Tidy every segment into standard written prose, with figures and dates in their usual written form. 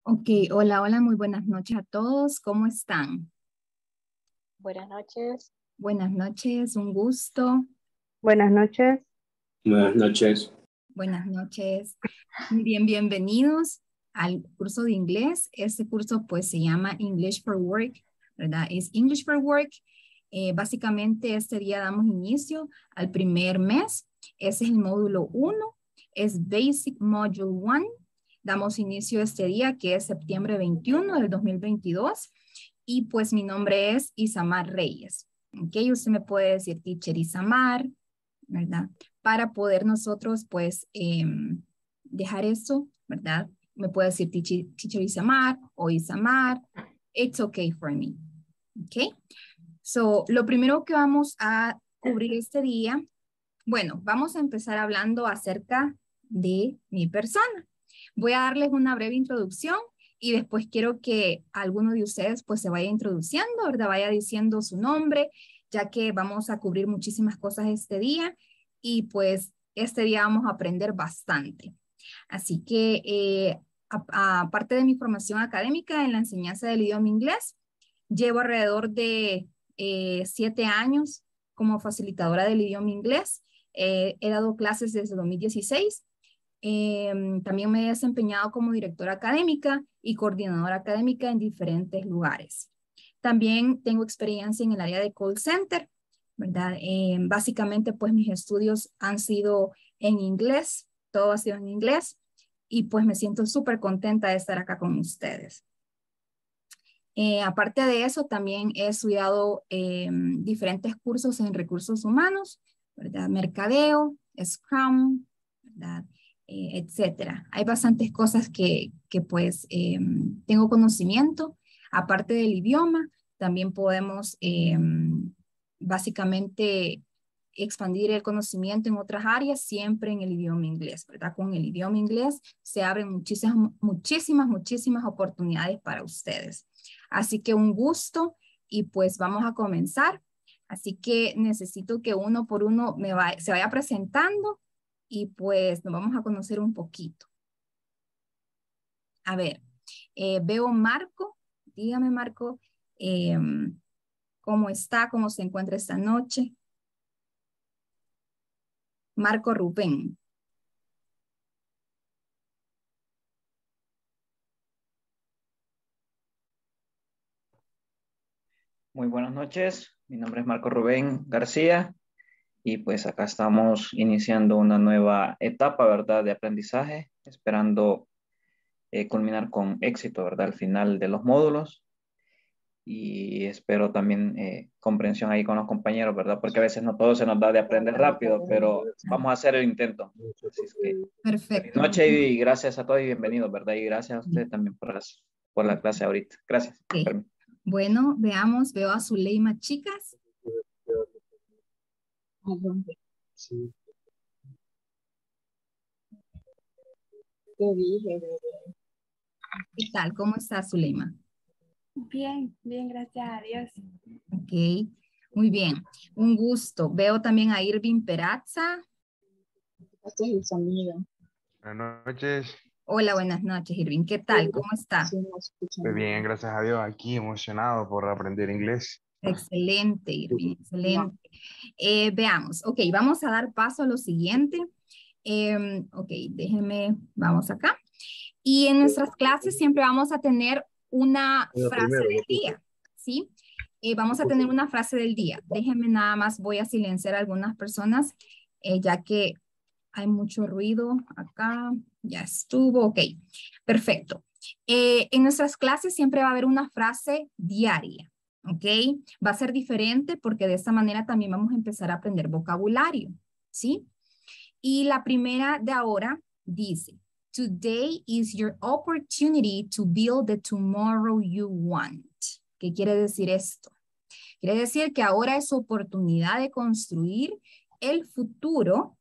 Ok, hola, hola, muy buenas noches a todos. ¿Cómo están? Buenas noches. Buenas noches, un gusto. Buenas noches. Buenas noches. Buenas noches. Muy bien, bienvenidos al curso de inglés. Este curso pues se llama English for Work, ¿verdad? Es English for Work. Básicamente este día damos inicio al primer mes. Ese es el módulo 1, es Basic Module 1. Damos inicio este día que es septiembre 21 del 2022. Y pues mi nombre es Isamar Reyes. Ok, usted me puede decir teacher Isamar, ¿verdad? Para poder nosotros, pues, dejar eso, ¿verdad? Me puede decir teacher Isamar o Isamar. It's okay for me. ¿Ok? So, lo primero que vamos a cubrir este día, bueno, vamos a empezar hablando acerca de mi persona. Voy a darles una breve introducción y después quiero que alguno de ustedes pues se vaya introduciendo, ¿verdad? Vaya diciendo su nombre, ya que vamos a cubrir muchísimas cosas este día y pues este día vamos a aprender bastante. Así que aparte de mi formación académica en la enseñanza del idioma inglés, llevo alrededor de 7 años como facilitadora del idioma inglés. He dado clases desde 2016. También me he desempeñado como directora académica y coordinadora académica en diferentes lugares. También tengo experiencia en el área de call center, ¿verdad? Básicamente, pues mis estudios han sido en inglés, todo ha sido en inglés y pues me siento súper contenta de estar acá con ustedes. Aparte de eso, también he estudiado diferentes cursos en recursos humanos, ¿verdad? Mercadeo, Scrum, ¿verdad? Etcétera. Hay bastantes cosas que pues tengo conocimiento. Aparte del idioma, también podemos básicamente expandir el conocimiento en otras áreas, siempre en el idioma inglés, ¿verdad? Con el idioma inglés se abren muchísimas oportunidades para ustedes. Así que un gusto y pues vamos a comenzar. Así que necesito que uno por uno se vaya presentando y pues nos vamos a conocer un poquito. A ver, veo Marco. Dígame, Marco, ¿cómo está? ¿Cómo se encuentra esta noche? Marco Rubén. Muy buenas noches, mi nombre es Marco Rubén García y pues acá estamos iniciando una nueva etapa, ¿verdad?, de aprendizaje, esperando culminar con éxito, ¿verdad?, al final de los módulos y espero también comprensión ahí con los compañeros, ¿verdad?, porque a veces no todo se nos da de aprender rápido, pero vamos a hacer el intento. Así es que, Perfecto. buenas noches y gracias a todos y bienvenidos, ¿verdad?, y gracias a usted también por la clase ahorita. Gracias. Okay. Bueno, veamos, veo a Zuleima, chicas. Sí. ¿Qué tal? ¿Cómo está Zuleima? Bien, bien, gracias a Dios. Ok, muy bien. Un gusto. Veo también a Irving Peraza. Este es el sonido. Buenas noches. Hola, buenas noches, Irving. ¿Qué tal? ¿Cómo está? Muy bien, gracias a Dios. Aquí emocionado por aprender inglés. Excelente, Irving, excelente. Veamos, ok, vamos a dar paso a lo siguiente. Ok, déjenme, vamos acá. Y en nuestras clases siempre vamos a tener una frase del día, ¿sí? Vamos a tener una frase del día. Déjenme nada más, voy a silenciar a algunas personas, ya que hay mucho ruido acá. Ya estuvo, ok, perfecto. En nuestras clases siempre va a haber una frase diaria, ¿ok? Va a ser diferente porque de esta manera también vamos a empezar a aprender vocabulario, ¿sí? Y la primera de ahora dice, today is your opportunity to build the tomorrow you want. ¿Qué quiere decir esto? Quiere decir que ahora es oportunidad de construir el futuro,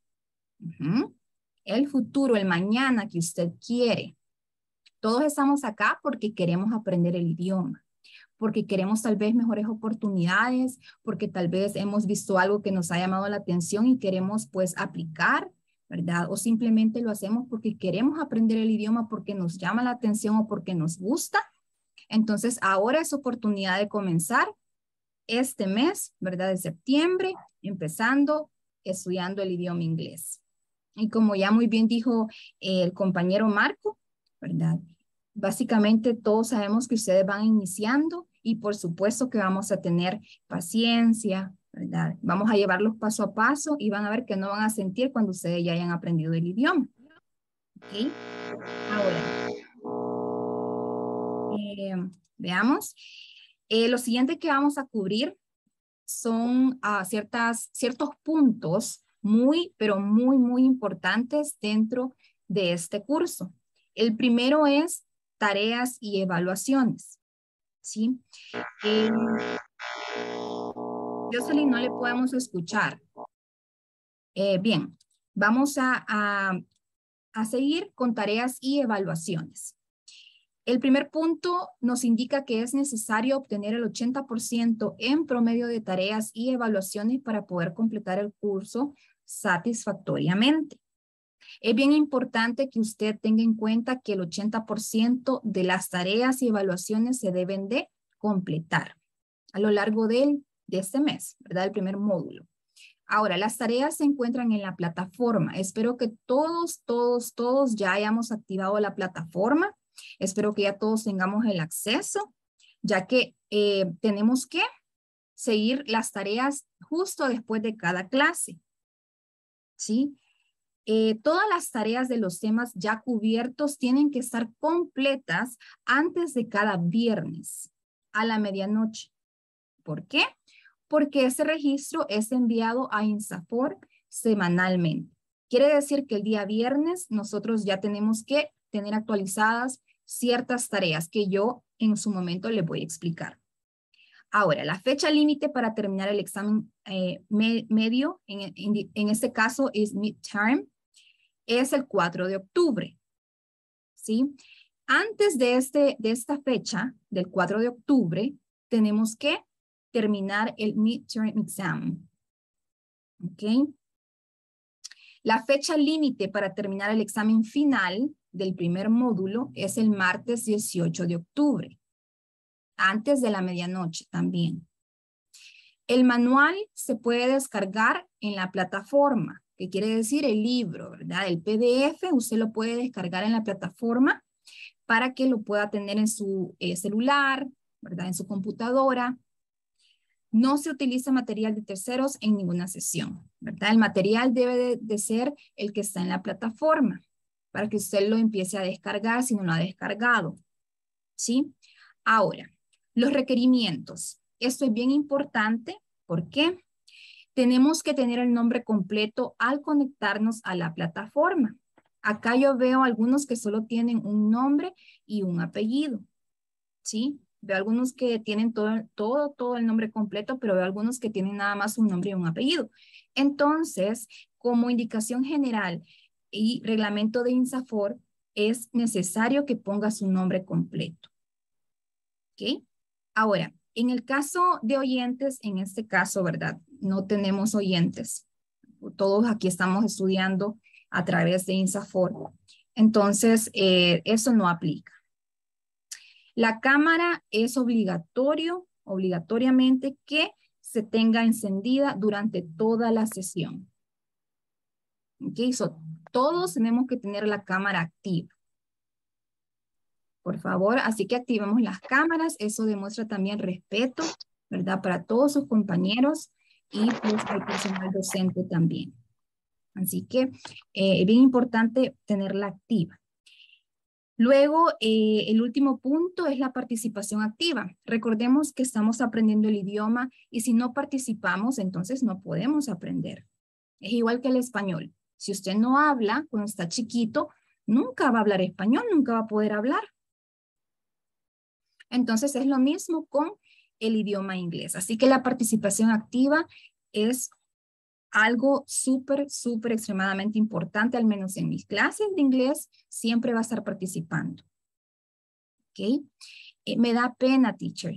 el mañana que usted quiere. Todos estamos acá porque queremos aprender el idioma, porque queremos tal vez mejores oportunidades, porque tal vez hemos visto algo que nos ha llamado la atención y queremos pues aplicar ¿verdad? O simplemente lo hacemos porque queremos aprender el idioma, porque nos llama la atención o porque nos gusta. Entonces, ahora es oportunidad de comenzar este mes, ¿verdad? De septiembre, empezando estudiando el idioma inglés. Y como ya muy bien dijo el compañero Marco, ¿verdad? Básicamente todos sabemos que ustedes van iniciando y por supuesto que vamos a tener paciencia, ¿verdad? Vamos a llevarlos paso a paso y van a ver que no van a sentir cuando ustedes ya hayan aprendido el idioma. ¿Ok? Ahora, veamos. Lo siguiente que vamos a cubrir son ciertos puntos muy, pero muy, muy importantes dentro de este curso. El primero es tareas y evaluaciones. ¿Sí? Jocelyn, no le podemos escuchar. Bien, vamos a seguir con tareas y evaluaciones. El primer punto nos indica que es necesario obtener el 80% en promedio de tareas y evaluaciones para poder completar el curso satisfactoriamente. Es bien importante que usted tenga en cuenta que el 80% de las tareas y evaluaciones se deben de completar a lo largo de este mes, ¿verdad? El primer módulo. Ahora, las tareas se encuentran en la plataforma. Espero que todos ya hayamos activado la plataforma. Espero que ya todos tengamos el acceso, ya que tenemos que seguir las tareas justo después de cada clase. ¿Sí? Todas las tareas de los temas ya cubiertos tienen que estar completas antes de cada viernes a la medianoche. ¿Por qué? Porque ese registro es enviado a INSAFORP semanalmente. Quiere decir que el día viernes nosotros ya tenemos que tener actualizadas ciertas tareas que yo en su momento les voy a explicar. Ahora, la fecha límite para terminar el examen medio, en este caso es midterm, es el 4 de octubre. ¿Sí? Antes de esta fecha, del 4 de octubre, tenemos que terminar el midterm exam. ¿Ok? La fecha límite para terminar el examen final del primer módulo es el martes 18 de octubre, antes de la medianoche también. El manual se puede descargar en la plataforma, que quiere decir el libro, ¿verdad? El PDF usted lo puede descargar en la plataforma para que lo pueda tener en su celular, ¿verdad? En su computadora. No se utiliza material de terceros en ninguna sesión, ¿verdad? El material debe de ser el que está en la plataforma para que usted lo empiece a descargar si no lo ha descargado, ¿sí? Ahora, los requerimientos. Esto es bien importante. ¿Por qué? Tenemos que tener el nombre completo al conectarnos a la plataforma. Acá yo veo algunos que solo tienen un nombre y un apellido, ¿sí? Veo algunos que tienen todo el nombre completo, pero veo algunos que tienen nada más un nombre y un apellido. Entonces, como indicación general y reglamento de INSAFORP, es necesario que ponga su nombre completo. ¿Ok? Ahora, en el caso de oyentes, en este caso, ¿verdad? No tenemos oyentes. Todos aquí estamos estudiando a través de INSAFORP. Entonces, eso no aplica. La cámara es obligatoriamente que se tenga encendida durante toda la sesión. ¿Ok? Todos tenemos que tener la cámara activa. Por favor, así que activemos las cámaras. Eso demuestra también respeto, ¿verdad? Para todos sus compañeros y pues al personal docente también. Así que es bien importante tenerla activa. Luego, el último punto es la participación activa. Recordemos que estamos aprendiendo el idioma y si no participamos, entonces no podemos aprender. Es igual que el español. Si usted no habla cuando está chiquito, nunca va a hablar español, nunca va a poder hablar. Entonces es lo mismo con el idioma inglés. Así que la participación activa es algo súper extremadamente importante, al menos en mis clases de inglés, siempre va a estar participando. ¿Ok? Me da pena, teacher.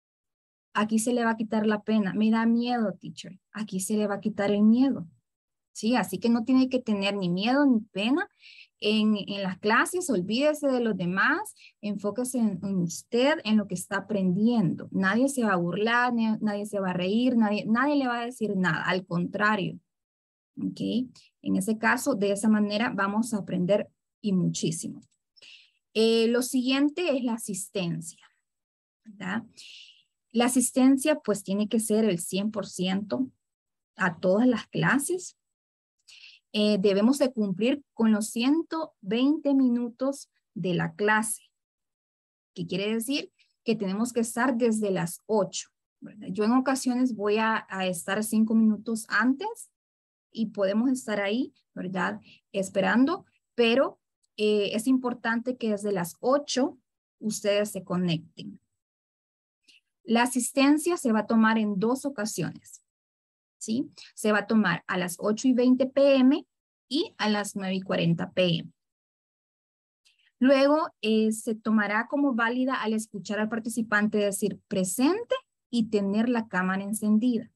Aquí se le va a quitar la pena. Me da miedo, teacher. Aquí se le va a quitar el miedo. ¿sí? Así que no tiene que tener ni miedo ni pena en las clases, olvídese de los demás, enfóquese en usted, en lo que está aprendiendo. Nadie se va a burlar, nadie se va a reír, nadie le va a decir nada, al contrario. ¿Ok? En ese caso, de esa manera vamos a aprender y muchísimo. Lo siguiente es la asistencia, ¿verdad? La asistencia pues tiene que ser el 100% a todas las clases. Debemos de cumplir con los 120 minutos de la clase. ¿Qué quiere decir? Que tenemos que estar desde las 8. ¿Verdad? Yo en ocasiones voy a estar 5 minutos antes y podemos estar ahí, ¿verdad? Esperando, pero es importante que desde las 8 ustedes se conecten. La asistencia se va a tomar en 2 ocasiones, ¿sí? Se va a tomar a las 8:20 p.m. y a las 9:40 p.m. Luego se tomará como válida al escuchar al participante decir presente y tener la cámara encendida.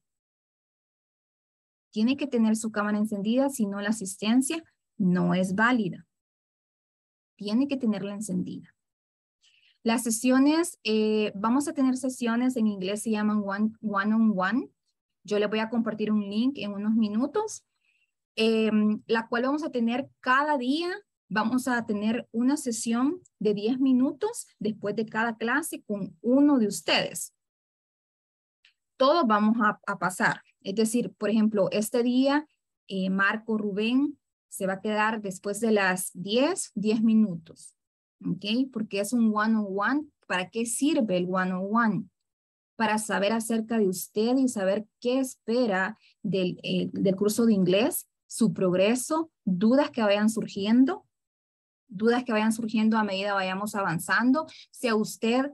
Tiene que tener su cámara encendida, si no la asistencia no es válida. Tiene que tenerla encendida. Las sesiones, vamos a tener sesiones en inglés, se llaman one-on-one. Yo les voy a compartir un link en unos minutos, la cual vamos a tener cada día. Vamos a tener una sesión de 10 minutos después de cada clase con uno de ustedes. Todos vamos a pasar. Es decir, por ejemplo, este día, Marco Rubén se va a quedar después de las 10 minutos. ¿Ok? Porque es un one-on-one. ¿Para qué sirve el one-on-one? Para saber acerca de usted y saber qué espera del curso de inglés, su progreso, dudas que vayan surgiendo a medida vayamos avanzando. Si a usted,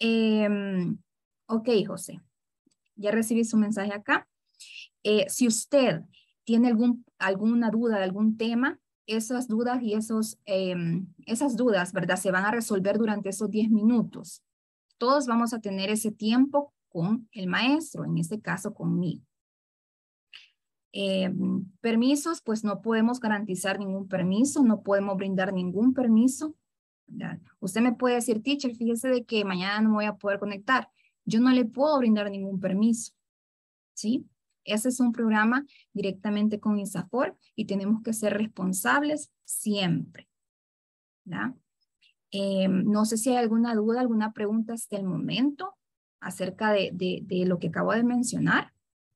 ok, José, ya recibí su mensaje acá. Si usted tiene alguna duda de algún tema, esas dudas y esas dudas, ¿verdad? Se van a resolver durante esos 10 minutos. Todos vamos a tener ese tiempo con el maestro, en este caso conmigo. Permisos, pues no podemos garantizar ningún permiso, no podemos brindar ningún permiso, ¿verdad? Usted me puede decir, teacher, fíjese de que mañana no me voy a poder conectar. Yo no le puedo brindar ningún permiso, ¿sí? Ese es un programa directamente con INSAFORP y tenemos que ser responsables siempre, ¿verdad? No sé si hay alguna duda, alguna pregunta hasta el momento acerca de lo que acabo de mencionar.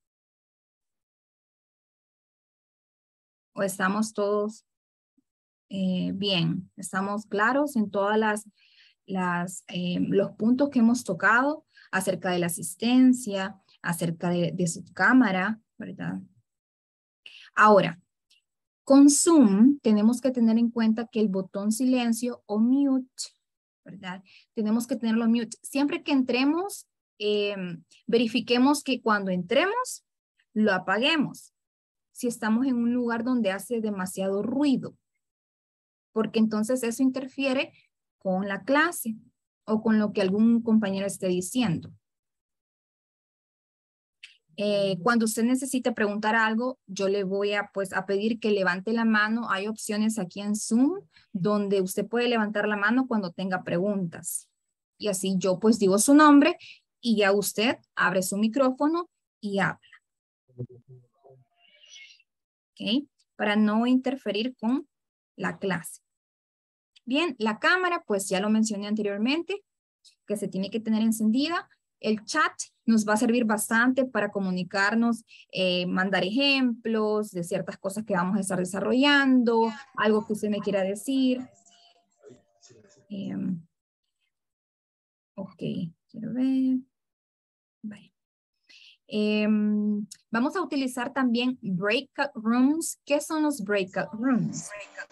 ¿O estamos todos bien? ¿Estamos claros en todas los puntos que hemos tocado acerca de la asistencia, acerca de su cámara, ¿verdad? Ahora, con Zoom tenemos que tener en cuenta que el botón silencio o mute, ¿verdad? Tenemos que tenerlo mute. Siempre que entremos, verifiquemos que cuando entremos, lo apaguemos. Si estamos en un lugar donde hace demasiado ruido, porque entonces eso interfiere con la clase o con lo que algún compañero esté diciendo. Cuando usted necesite preguntar algo, yo le voy a pedir que levante la mano. Hay opciones aquí en Zoom donde usted puede levantar la mano cuando tenga preguntas. Y así yo pues digo su nombre y ya usted abre su micrófono y habla. ¿Ok? Para no interferir con la clase. Bien, la cámara pues ya lo mencioné anteriormente, que se tiene que tener encendida. El chat nos va a servir bastante para comunicarnos, mandar ejemplos de ciertas cosas que vamos a estar desarrollando, algo que usted me quiera decir. Ok, quiero ver. Vale. Vamos a utilizar también breakout rooms. ¿Qué son los breakout rooms?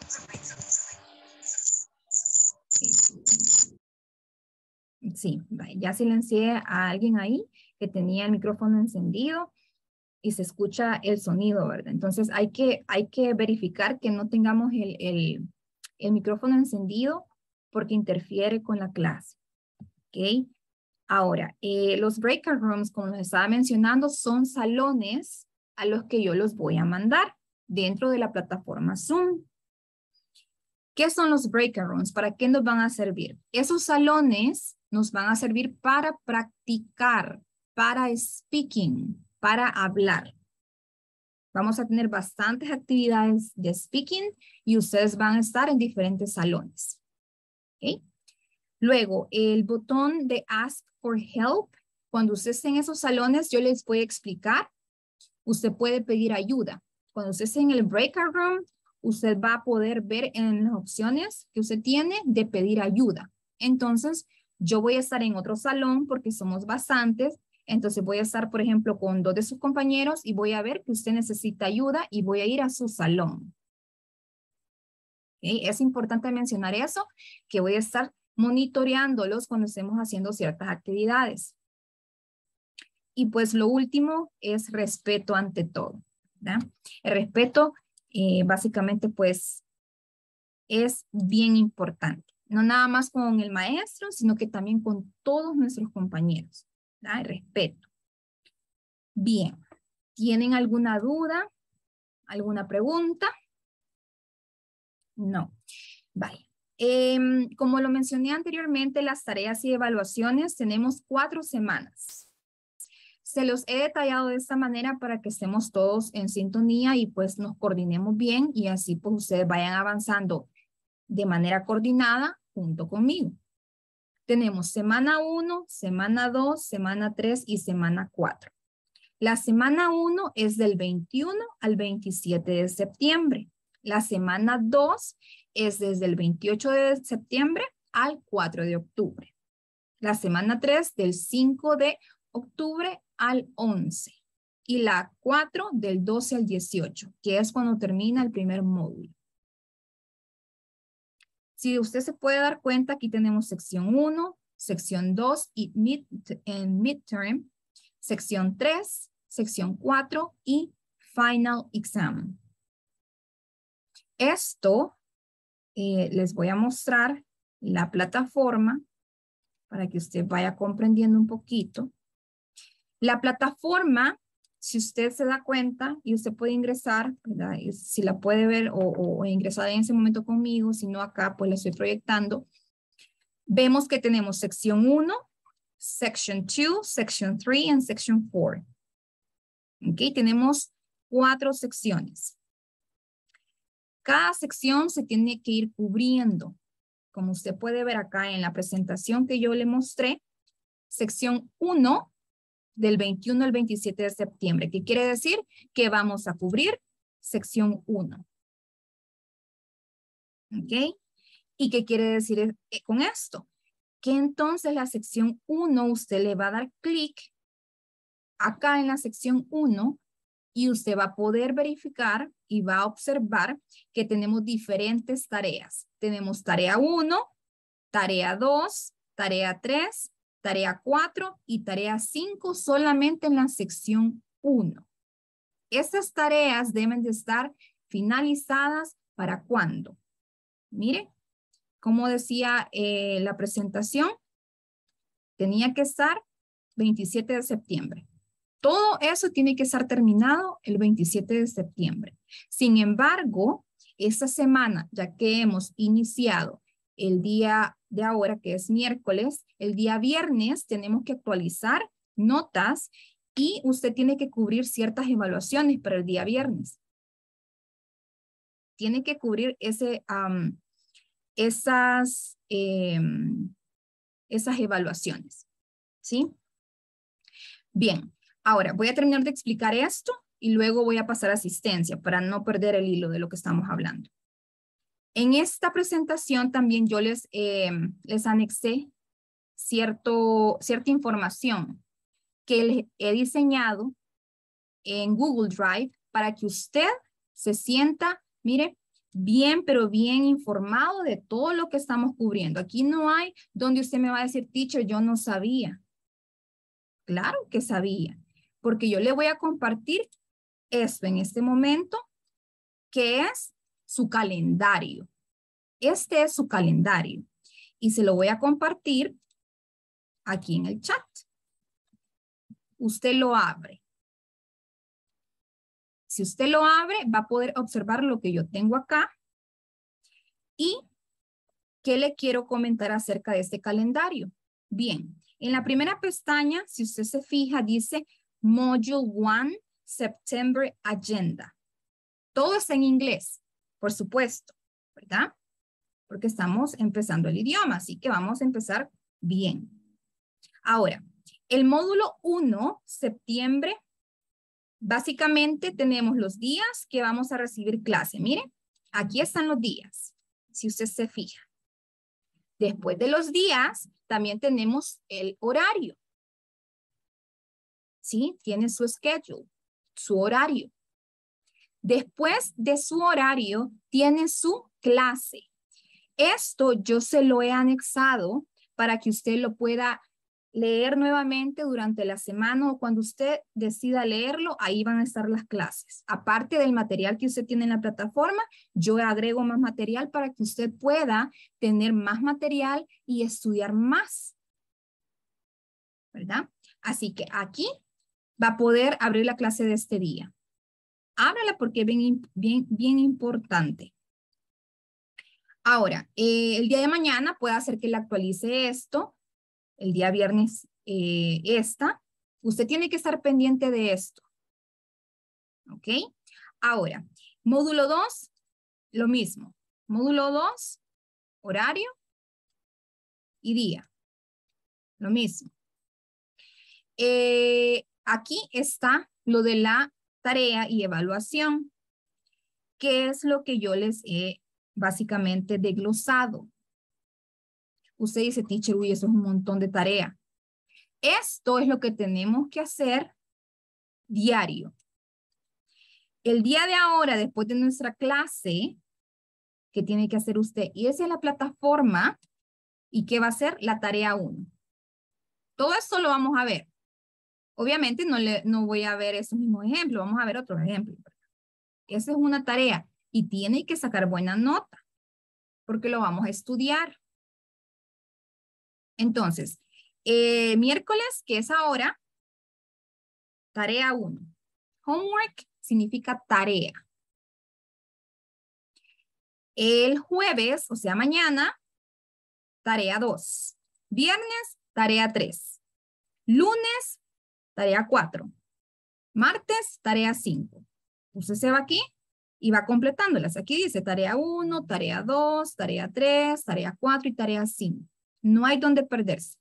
Sí, ya silencié a alguien ahí que tenía el micrófono encendido y se escucha el sonido, ¿verdad? Entonces hay que verificar que no tengamos el micrófono encendido porque interfiere con la clase. ¿Ok? Ahora, los breakout rooms, como les estaba mencionando, son salones a los que yo los voy a mandar, dentro de la plataforma Zoom. ¿Qué son los breakout rooms? ¿Para qué nos van a servir? Esos salones nos van a servir para practicar, para speaking, para hablar. Vamos a tener bastantes actividades de speaking y ustedes van a estar en diferentes salones. ¿Okay? Luego, el botón de Ask for Help. Cuando usted esté en esos salones, yo les voy a explicar. Usted puede pedir ayuda. Cuando usted esté en el breakout room, usted va a poder ver en las opciones que usted tiene de pedir ayuda. Entonces, yo voy a estar en otro salón porque somos bastantes. Entonces, voy a estar, por ejemplo, con 2 de sus compañeros y voy a ver que usted necesita ayuda y voy a ir a su salón. ¿Okay? Es importante mencionar eso, que voy a estar monitoreándolos cuando estemos haciendo ciertas actividades. Y pues lo último es respeto ante todo, ¿verdad? El respeto básicamente pues es bien importante. No nada más con el maestro, sino que también con todos nuestros compañeros, ¿verdad? El respeto. Bien, ¿tienen alguna duda? ¿Alguna pregunta? No. Vale. Como lo mencioné anteriormente, las tareas y evaluaciones tenemos 4 semanas. Se los he detallado de esta manera para que estemos todos en sintonía y pues nos coordinemos bien y así pues ustedes vayan avanzando de manera coordinada junto conmigo. Tenemos semana 1, semana 2, semana 3 y semana 4. La semana 1 es del 21 al 27 de septiembre. La semana 2 es desde el 28 de septiembre al 4 de octubre. La semana 3 del 5 de octubre al 11. Y la 4 del 12 al 18, que es cuando termina el primer módulo. Si usted se puede dar cuenta, aquí tenemos sección 1, sección 2 y midterm, sección 3, sección 4 y final exam. Esto les voy a mostrar la plataforma para que usted vaya comprendiendo un poquito. La plataforma, si usted se da cuenta y usted puede ingresar, ¿verdad? Si la puede ver o ingresar en ese momento conmigo, si no acá, pues la estoy proyectando. Vemos que tenemos sección 1, section 2, section 3 y section 4. ¿Ok? Tenemos 4 secciones. Cada sección se tiene que ir cubriendo. Como usted puede ver acá en la presentación que yo le mostré, sección 1 del 21 al 27 de septiembre, que quiere decir que vamos a cubrir sección 1. ¿Ok? ¿Y qué quiere decir con esto? Que entonces la sección 1 usted le va a dar clic acá en la sección 1 y usted va a poder verificar y va a observar que tenemos diferentes tareas. Tenemos tarea 1, tarea 2, tarea 3, tarea 4 y tarea 5 solamente en la sección 1. Estas tareas deben de estar finalizadas ¿para cuándo? Mire, como decía la presentación, tenía que estar 27 de septiembre. Todo eso tiene que estar terminado el 27 de septiembre. Sin embargo, esta semana, ya que hemos iniciado el día de ahora, que es miércoles, el día viernes tenemos que actualizar notas y usted tiene que cubrir ciertas evaluaciones para el día viernes. Tiene que cubrir esas evaluaciones, ¿sí? Bien, ahora voy a terminar de explicar esto y luego voy a pasar a asistencia para no perder el hilo de lo que estamos hablando. En esta presentación también yo les anexé cierta información que les he diseñado en Google Drive para que usted se sienta, mire, bien, pero bien informado de todo lo que estamos cubriendo. Aquí no hay donde usted me va a decir, teacher, yo no sabía. Claro que sabía, porque yo le voy a compartir esto en este momento, que es su calendario. Este es su calendario y se lo voy a compartir aquí en el chat. Usted lo abre. Si usted lo abre, va a poder observar lo que yo tengo acá. ¿Y qué le quiero comentar acerca de este calendario? Bien, en la primera pestaña, si usted se fija, dice Module 1, September Agenda. Todo está en inglés, por supuesto, ¿verdad? Porque estamos empezando el idioma, así que vamos a empezar bien. Ahora, el módulo 1, septiembre, básicamente tenemos los días que vamos a recibir clase. Miren, aquí están los días, si usted se fija. Después de los días, también tenemos el horario. ¿Sí? Tiene su schedule, su horario. Después de su horario, tiene su clase. Esto yo se lo he anexado para que usted lo pueda leer nuevamente durante la semana o cuando usted decida leerlo, ahí van a estar las clases. Aparte del material que usted tiene en la plataforma, yo agrego más material para que usted pueda tener más material y estudiar más. ¿Verdad? Así que aquí va a poder abrir la clase de este día. Ábrala porque es bien importante. Ahora, el día de mañana puede hacer que le actualice esto. El día viernes esta. Usted tiene que estar pendiente de esto. ¿Ok? Ahora, módulo 2, lo mismo. Módulo 2, horario y día. Lo mismo. Aquí está lo de la tarea y evaluación, que es lo que yo les he básicamente desglosado. Usted dice, teacher, uy, eso es un montón de tarea. Esto es lo que tenemos que hacer diario. El día de ahora, después de nuestra clase, ¿qué tiene que hacer usted? Irse a la plataforma y ¿qué va a hacer? La tarea 1. Todo esto lo vamos a ver. Obviamente no voy a ver esos mismos ejemplos, vamos a ver otros ejemplos. Esa es una tarea y tiene que sacar buena nota porque lo vamos a estudiar. Entonces, miércoles, que es ahora, tarea 1. Homework significa tarea. El jueves, o sea, mañana, tarea 2. Viernes, tarea 3. Lunes, tarea 4. Martes, tarea 5. Usted se va aquí y va completándolas. Aquí dice tarea 1, tarea 2, tarea 3, tarea 4 y tarea 5. No hay donde perderse.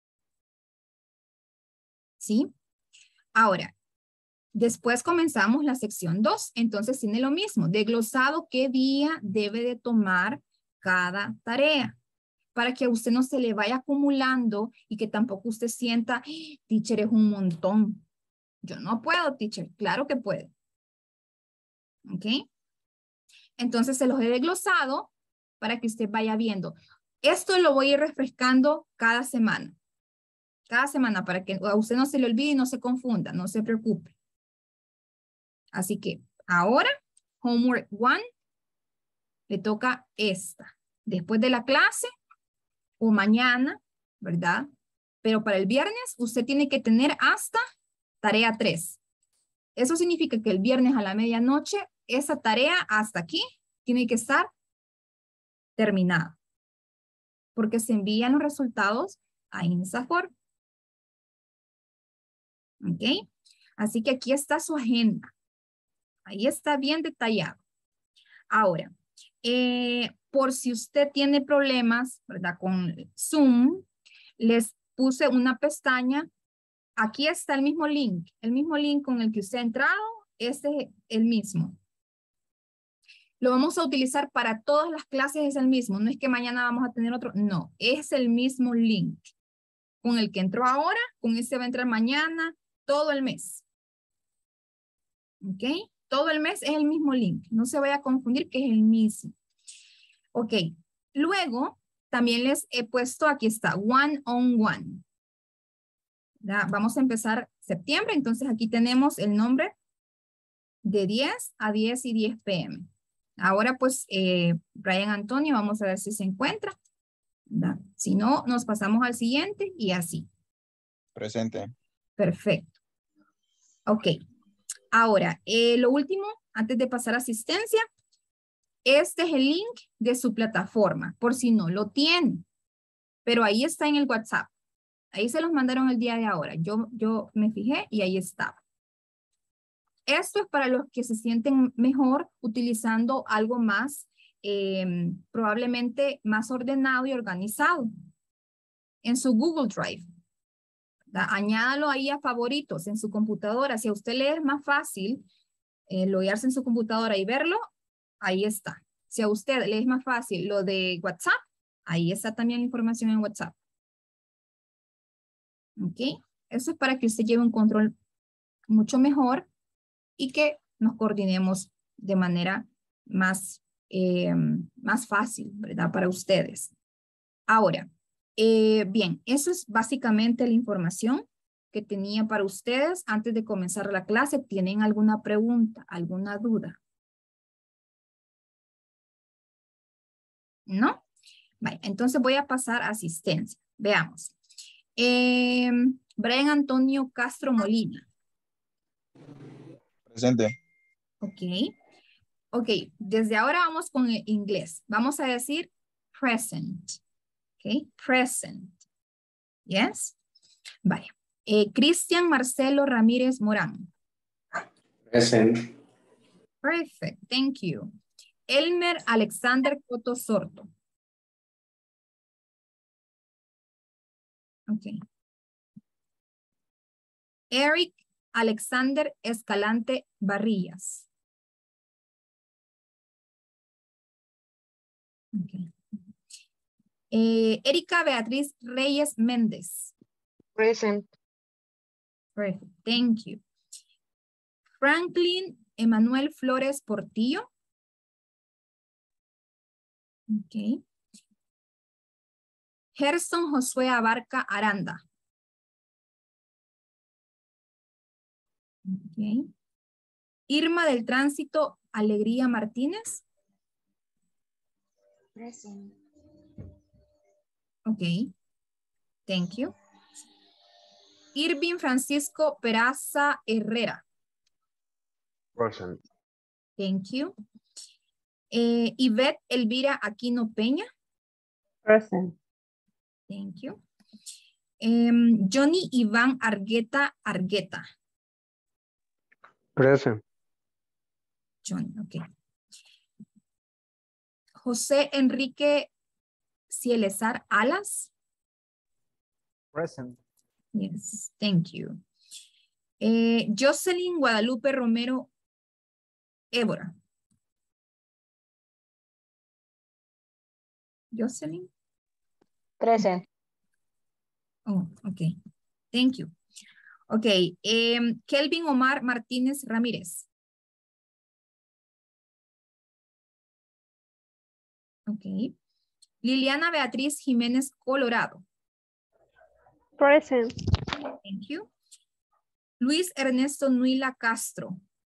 ¿Sí? Ahora, después comenzamos la sección 2. Entonces tiene lo mismo. Desglosado qué día debe de tomar cada tarea. Para que a usted no se le vaya acumulando y que tampoco usted sienta, teacher, es un montón. Yo no puedo, teacher. Claro que puede. ¿Ok? Entonces se los he desglosado para que usted vaya viendo. Esto lo voy a ir refrescando cada semana. Cada semana para que a usted no se le olvide y no se confunda, no se preocupe. Así que ahora, homework 1, le toca esta. Después de la clase o mañana, ¿verdad? Pero para el viernes usted tiene que tener hasta tarea 3. Eso significa que el viernes a la medianoche, esa tarea hasta aquí tiene que estar terminada. Porque se envían los resultados a INSAFORP. ¿Ok? Así que aquí está su agenda. Ahí está bien detallado. Ahora, por si usted tiene problemas, ¿verdad? Con Zoom, les puse una pestaña. Aquí está el mismo link con el que usted ha entrado, este es el mismo. Lo vamos a utilizar para todas las clases, es el mismo. No es que mañana vamos a tener otro, no, es el mismo link. Con el que entró ahora, con ese va a entrar mañana, todo el mes. ¿Ok? Todo el mes es el mismo link. No se vaya a confundir que es el mismo. Ok. Luego, también les he puesto, aquí está, one-on-one. Vamos a empezar septiembre, entonces aquí tenemos el nombre de 10 a 10 y 10 p.m. Ahora pues, Brian Antonio, vamos a ver si se encuentra. ¿Verdad? Si no, nos pasamos al siguiente y así. Presente. Perfecto. Ok. Ahora, lo último, antes de pasar a asistencia, este es el link de su plataforma, por si no lo tienen. Pero ahí está en el WhatsApp. Ahí se los mandaron el día de ahora. Yo me fijé y ahí estaba. Esto es para los que se sienten mejor utilizando algo más, probablemente más ordenado y organizado en su Google Drive. Añádalo ahí a favoritos en su computadora. Si a usted le es más fácil loguearse en su computadora y verlo, ahí está. Si a usted le es más fácil lo de WhatsApp, ahí está también la información en WhatsApp. ¿Ok? Eso es para que usted lleve un control mucho mejor y que nos coordinemos de manera más fácil, ¿verdad? Para ustedes. Ahora, bien, eso es básicamente la información que tenía para ustedes antes de comenzar la clase. ¿Tienen alguna pregunta, alguna duda? ¿No? Vale, entonces voy a pasar a asistencia. Veamos. Brian Antonio Castro Molina. Presente. Ok. Ok, desde ahora vamos con el inglés. Vamos a decir present. Ok, present. Yes. Vale. Cristian Marcelo Ramírez Morán. Present. Perfect, thank you. Elmer Alexander Coto Sorto. Ok. Eric Alexander Escalante Barrillas. Okay. Erika Beatriz Reyes Méndez. Present. Perfect, thank you. Franklin Emanuel Flores Portillo. Ok. Gerson Josué Abarca Aranda. Ok. Irma del Tránsito Alegría Martínez. Present. Ok. Thank you. Irving Francisco Peraza Herrera. Present. Thank you. Ivette Elvira Aquino Peña. Present. Thank you. Johnny Iván Argueta Argueta. Present. Johnny, ok. José Enrique Cielezar Alas. Present. Yes, thank you. Jocelyn Guadalupe Romero Évora. Jocelyn. Present. Oh, okay. Thank you. Okay. Kelvin Omar Martínez Ramírez. Okay. Liliana Beatriz Jiménez Colorado. Present. Thank you. Luis Ernesto Nuila Castro.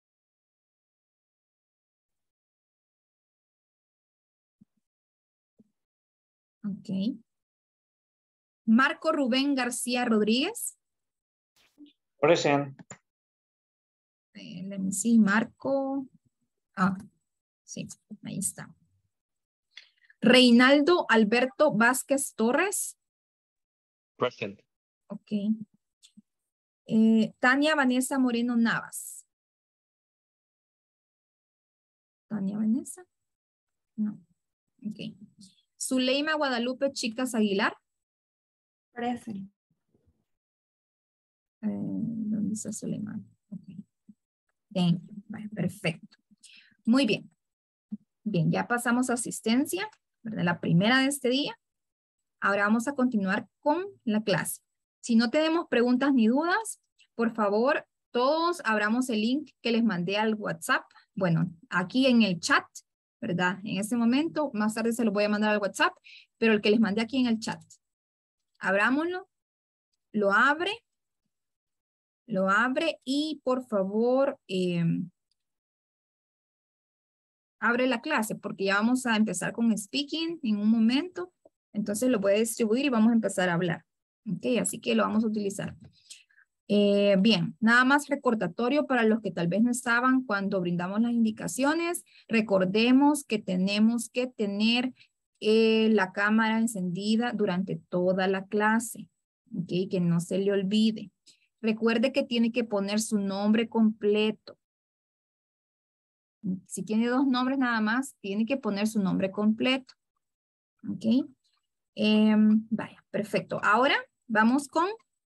Okay. Marco Rubén García Rodríguez. Present. Let me see, Marco. Ah, sí, ahí está. Reinaldo Alberto Vázquez Torres. Present. Ok. Tania Vanessa Moreno Navas. Tania Vanessa. No. Ok. Zuleima Guadalupe Chicas Aguilar. Present. ¿Dónde está Zuleima? Okay. Thank you. Vale, perfecto. Muy bien. Bien, ya pasamos a asistencia, ¿verdad? La primera de este día. Ahora vamos a continuar con la clase. Si no tenemos preguntas ni dudas, por favor, todos abramos el link que les mandé al WhatsApp. Bueno, aquí en el chat, ¿verdad? En este momento, más tarde se lo voy a mandar al WhatsApp, pero el que les mandé aquí en el chat. Abrámoslo, lo abre y por favor, abre la clase porque ya vamos a empezar con speaking en un momento. Entonces lo voy a distribuir y vamos a empezar a hablar. Ok, así que lo vamos a utilizar. Bien, nada más recordatorio para los que tal vez no estaban cuando brindamos las indicaciones. Recordemos que tenemos que tener la cámara encendida durante toda la clase. ¿Ok? Que no se le olvide. Recuerde que tiene que poner su nombre completo. Si tiene 2 nombres nada más, tiene que poner su nombre completo. ¿Ok? Vaya, perfecto. Ahora vamos con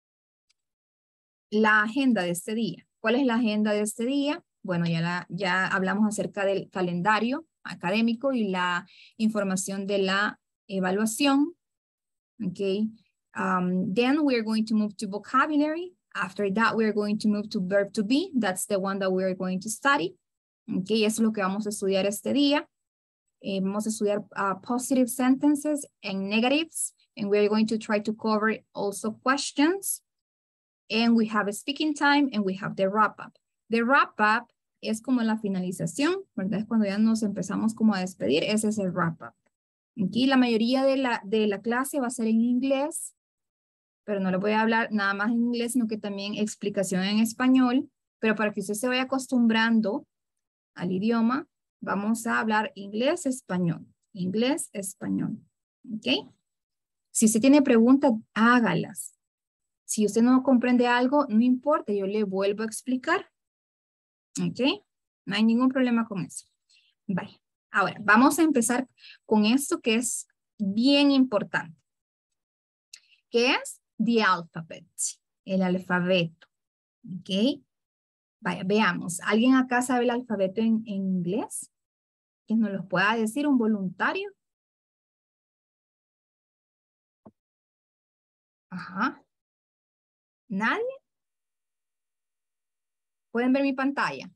la agenda de este día. ¿Cuál es la agenda de este día? Bueno, ya hablamos acerca del calendario académico y la información de la evaluación. Okay. Then we're going to move to vocabulary. After that, we're going to move to verb to be. That's the one that we're going to study. Okay, eso es lo que vamos a estudiar este día. Vamos a estudiar positive sentences and negatives. And we're going to try to cover also questions. And we have a speaking time and we have the wrap up. The wrap up es como la finalización, ¿verdad? Es cuando ya nos empezamos como a despedir. Ese es el wrap up. Aquí la mayoría de la clase va a ser en inglés, pero no le voy a hablar nada más en inglés, sino que también explicación en español. Pero para que usted se vaya acostumbrando al idioma, vamos a hablar inglés, español. Inglés, español. ¿Ok? Si usted tiene preguntas, hágalas. Si usted no comprende algo, no importa, yo le vuelvo a explicar. ¿Ok? No hay ningún problema con eso. Vale. Ahora, vamos a empezar con esto que es bien importante. ¿Qué es? The alphabet. El alfabeto. ¿Ok? Vaya, veamos. ¿Alguien acá sabe el alfabeto en inglés? ¿Que nos lo pueda decir un voluntario? Ajá. ¿Nadie? ¿Pueden ver mi pantalla?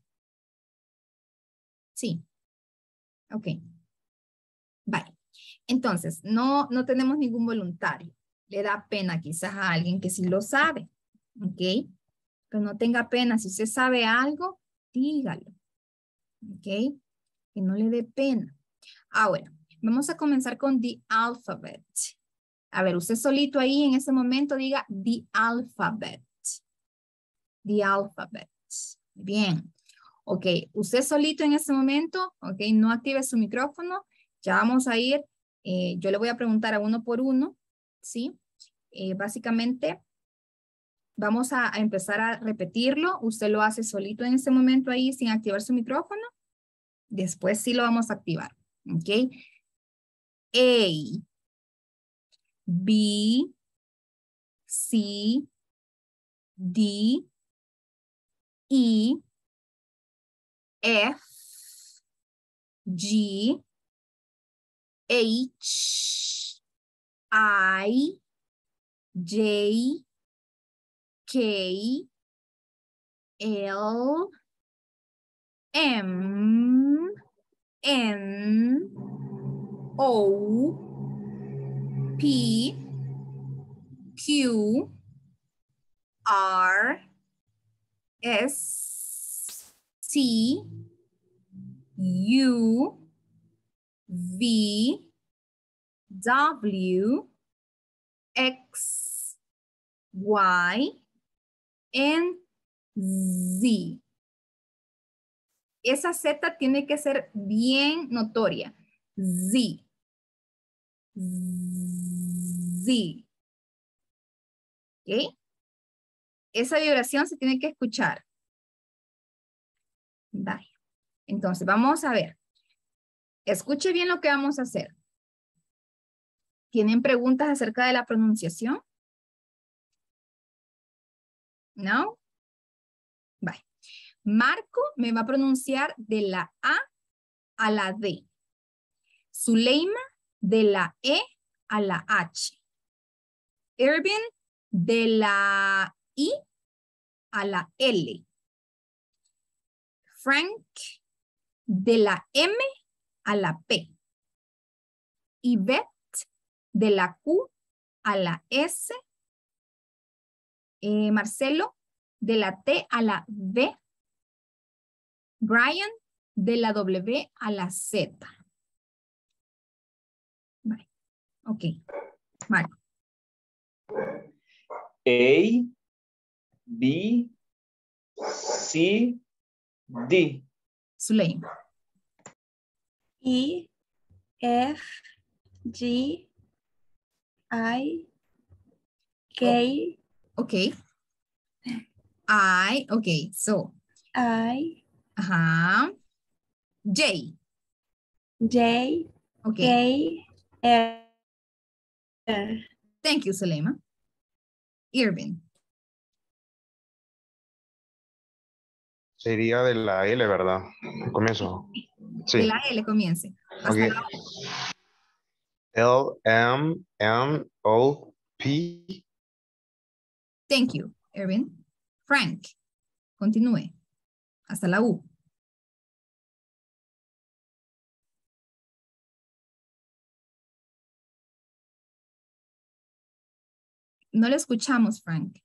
Sí. Ok. Vale. Entonces, no tenemos ningún voluntario. Le da pena quizás a alguien que sí lo sabe. ¿Ok? Pero no tenga pena. Si usted sabe algo, dígalo. ¿Ok? Que no le dé pena. Ahora, vamos a comenzar con the alphabet. A ver, usted solito ahí en ese momento diga the alphabet. The alphabet. Bien. Ok, usted solito en ese momento, ok, no active su micrófono. Ya vamos a ir, yo le voy a preguntar a uno por uno, ¿sí? Básicamente, vamos a empezar a repetirlo. Usted lo hace solito en ese momento ahí sin activar su micrófono. Después sí lo vamos a activar, ok. A, B, C, D, E, F, G, H, I, J, K, L, M, N, O, P, Q, R, S, T, U, V, W, X, Y, and Z. Esa Z tiene que ser bien notoria. Z. Z. ¿Ok? Esa vibración se tiene que escuchar. Vale. Entonces, vamos a ver. Escuche bien lo que vamos a hacer. ¿Tienen preguntas acerca de la pronunciación? ¿No? Vale. Marco me va a pronunciar de la A a la D. Zuleima de la E a la H. Irvin de la I a la L. Frank de la M a la P. Yvette de la Q a la S. Marcelo de la T a la V. Brian de la W a la Z. Vale. Ok. Marco. A, B, C, D. Zuleim. E, F, G, I, K, Okay. Okay, so, I, J. J, Okay. K, L. Thank you, Zulema. Irving. Sería de la L, ¿verdad? Comienzo. Sí. De la L comience. Hasta Ok. la O. L, M, N, O, P. Thank you, Irving. Frank. Continúe. Hasta la U. No le escuchamos, Frank.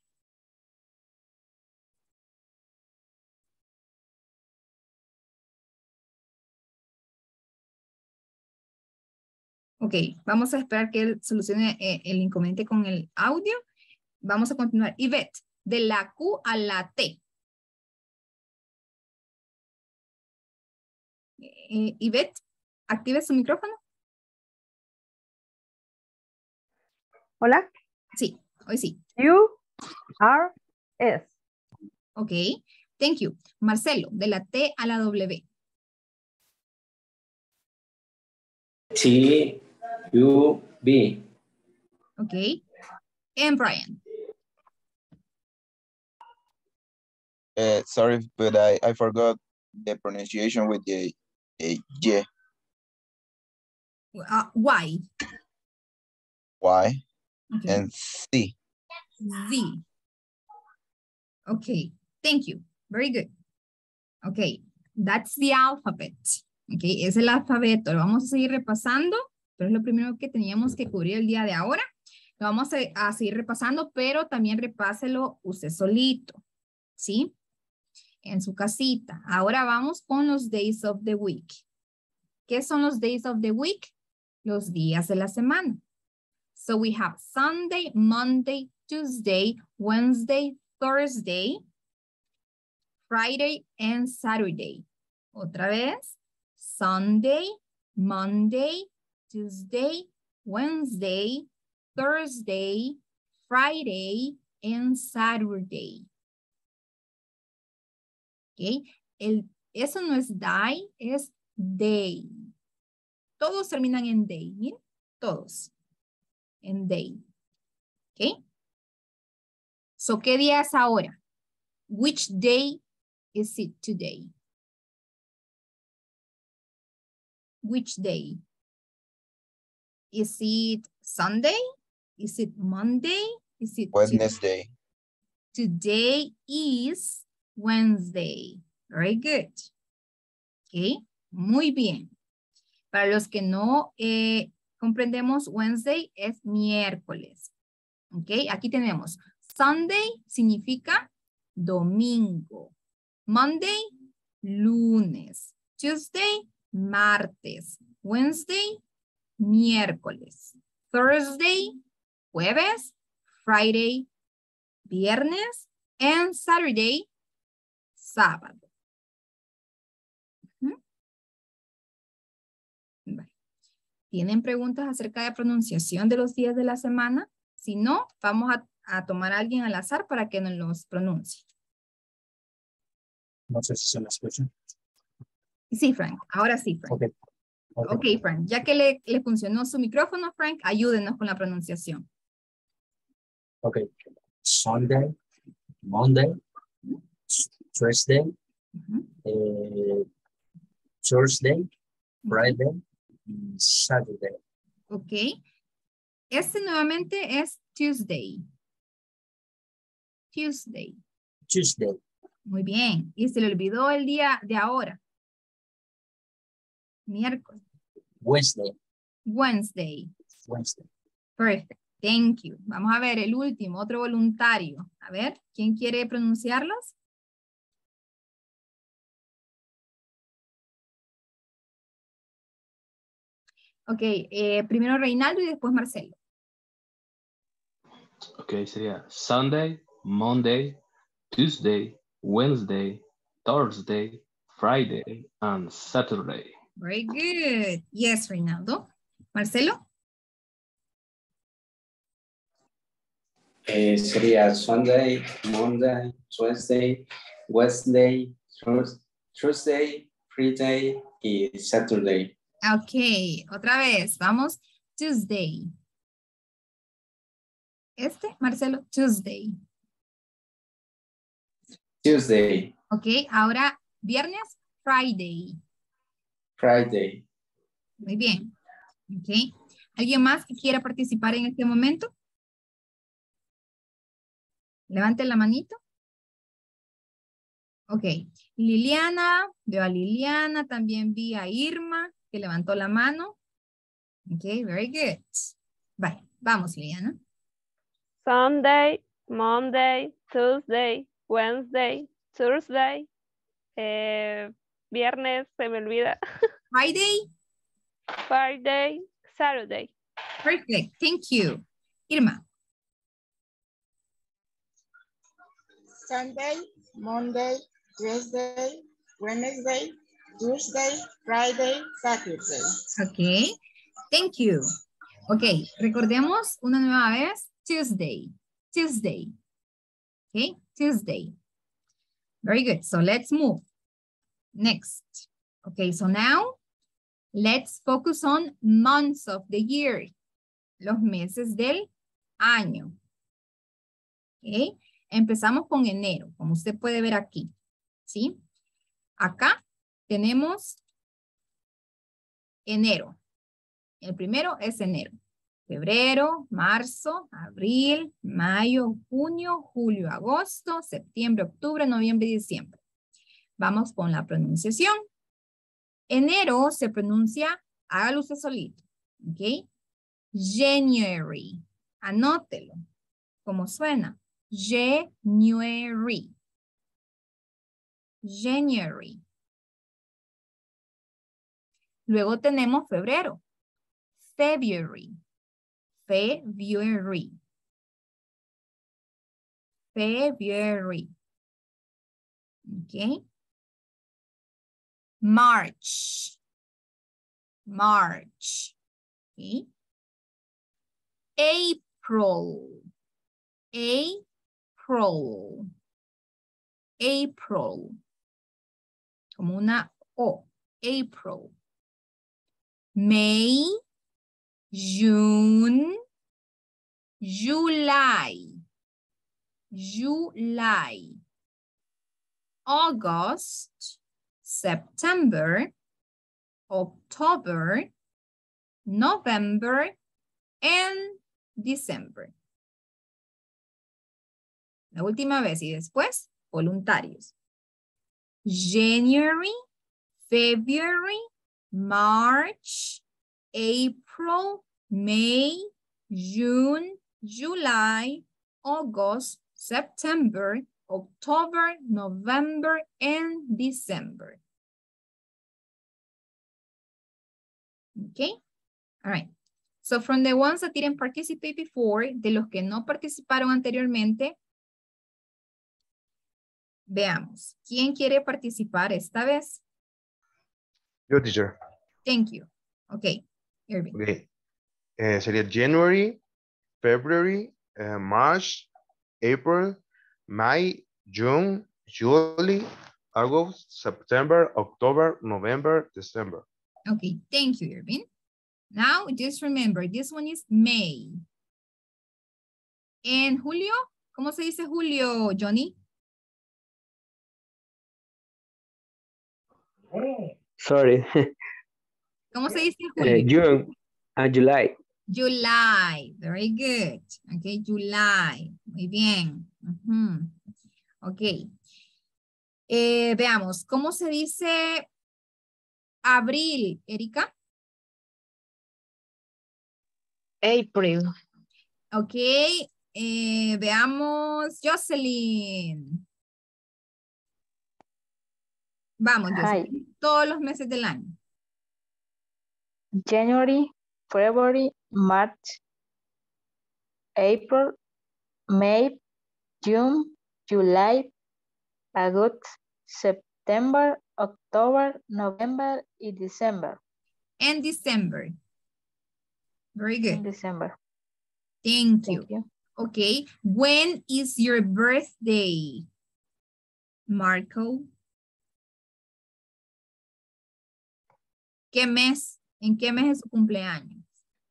Ok, vamos a esperar que él solucione el inconveniente con el audio. Vamos a continuar. Ivette, de la Q a la T. Ivette, active su micrófono. Hola. Sí, hoy sí. U, R, S. Ok, thank you. Marcelo, de la T a la W. T, U, B. Ok. And Brian. Sorry, but I forgot the pronunciation with the Y. Y. Y Okay. and C. Z. Okay, thank you. Very good. Okay, that's the alphabet. Okay, es el alfabeto. Lo vamos a seguir repasando, pero es lo primero que teníamos que cubrir el día de ahora. Lo vamos a seguir repasando, pero también repáselo usted solito, ¿sí? En su casita. Ahora vamos con los days of the week. ¿Qué son los days of the week? Los días de la semana. So we have Sunday, Monday, Tuesday, Wednesday, Thursday, Friday, and Saturday. Otra vez. Sunday, Monday, Tuesday, Wednesday, Thursday, Friday, and Saturday. Okay. Eso no es die, es day. Todos terminan en day. Miren, todos. En day. Okay. So, ¿qué día es ahora? Which day is it today? Which day? Is it Sunday? Is it Monday? Is it Wednesday. Today is Wednesday. Very good. Okay, muy bien. Para los que no comprendemos, Wednesday es miércoles. Ok, aquí tenemos Sunday significa domingo. Monday, lunes. Tuesday, martes. Wednesday, miércoles. Thursday, jueves. Friday, viernes. And Saturday, sábado. ¿Tienen preguntas acerca de pronunciación de los días de la semana? Si no, vamos a tomar a alguien al azar para que nos los pronuncie. No sé si se me escucha. Sí, Frank. Ahora sí, Frank. Ok, Frank. Ya que le funcionó su micrófono, Frank, ayúdenos con la pronunciación. Ok. Sunday, Monday, Tuesday, Thursday, Friday, y Saturday. Ok. Este nuevamente es Tuesday. Tuesday. Tuesday. Muy bien. Y se le olvidó el día de ahora. Miércoles. Wednesday. Wednesday. Wednesday. Perfect. Thank you. Vamos a ver el último, otro voluntario. A ver, ¿quién quiere pronunciarlos? Ok, primero Reinaldo y después Marcelo. Ok, sería Sunday, Monday, Tuesday, Wednesday, Thursday, Friday, and Saturday. Very good. Yes, Reinaldo. Marcelo? Sería Sunday, Monday, Tuesday, Wednesday, Thursday, Friday y Saturday. Ok, otra vez. Vamos. Tuesday. Marcelo, Tuesday. Tuesday, Ok, ahora viernes, Friday. Friday. Muy bien. Ok. ¿Alguien más que quiera participar en este momento? Levante la manito. Ok. Liliana, veo a Liliana, también vi a Irma, que levantó la mano. Ok, very good. Vale, vamos, Liliana. Sunday, Monday, Tuesday, Wednesday, Thursday, viernes, se me olvida, Friday. Friday, Saturday. Perfect, thank you. Irma. Sunday, Monday, Tuesday, Wednesday, Thursday, Friday, Saturday. Ok, thank you. Ok, recordemos una nueva vez, Tuesday, Tuesday. Ok, Tuesday. Very good, so let's move. Next. Okay, so now let's focus on months of the year. Los meses del año. Okay, empezamos con enero, como usted puede ver aquí. ¿Sí? Acá tenemos enero. El primero es enero. Febrero, marzo, abril, mayo, junio, julio, agosto, septiembre, octubre, noviembre y diciembre. Vamos con la pronunciación. Enero se pronuncia, hágalo usted solito. ¿Ok? January. Anótelo. ¿Cómo suena? January. January. Luego tenemos febrero. February. February. February. Okay. March. March. Okay. April. April. April. Como una O. April. May. June. July. July. August. September. October. November. And December. La última vez y después, voluntarios. January, February, March, April, May, June, July, August, September, October, November, and December. Okay? All right. So from the ones that didn't participate before, de los que no participaron anteriormente, veamos. ¿Quién quiere participar esta vez? Yo, teacher. Thank you. Okay, Irving. Okay. Sería January, February, March, April, May, June, July, August, September, October, November, December. Okay, thank you, Irving. Now, just remember, this one is May. And Julio, ¿cómo se dice Julio, Johnny? Sorry. ¿Cómo se dice Julio? June and July. July, very good. Okay, July, muy bien. Ok. Veamos, ¿cómo se dice abril, Erika? April. Ok, veamos, Jocelyn. Vamos, Jocelyn. Todos los meses del año. January, February, March, April, May, June, July, August, September, October, November, y December. And December. Very good. In December. Thank you. Thank you. Okay. When is your birthday, Marco? ¿Qué mes? ¿En qué mes es su cumpleaños?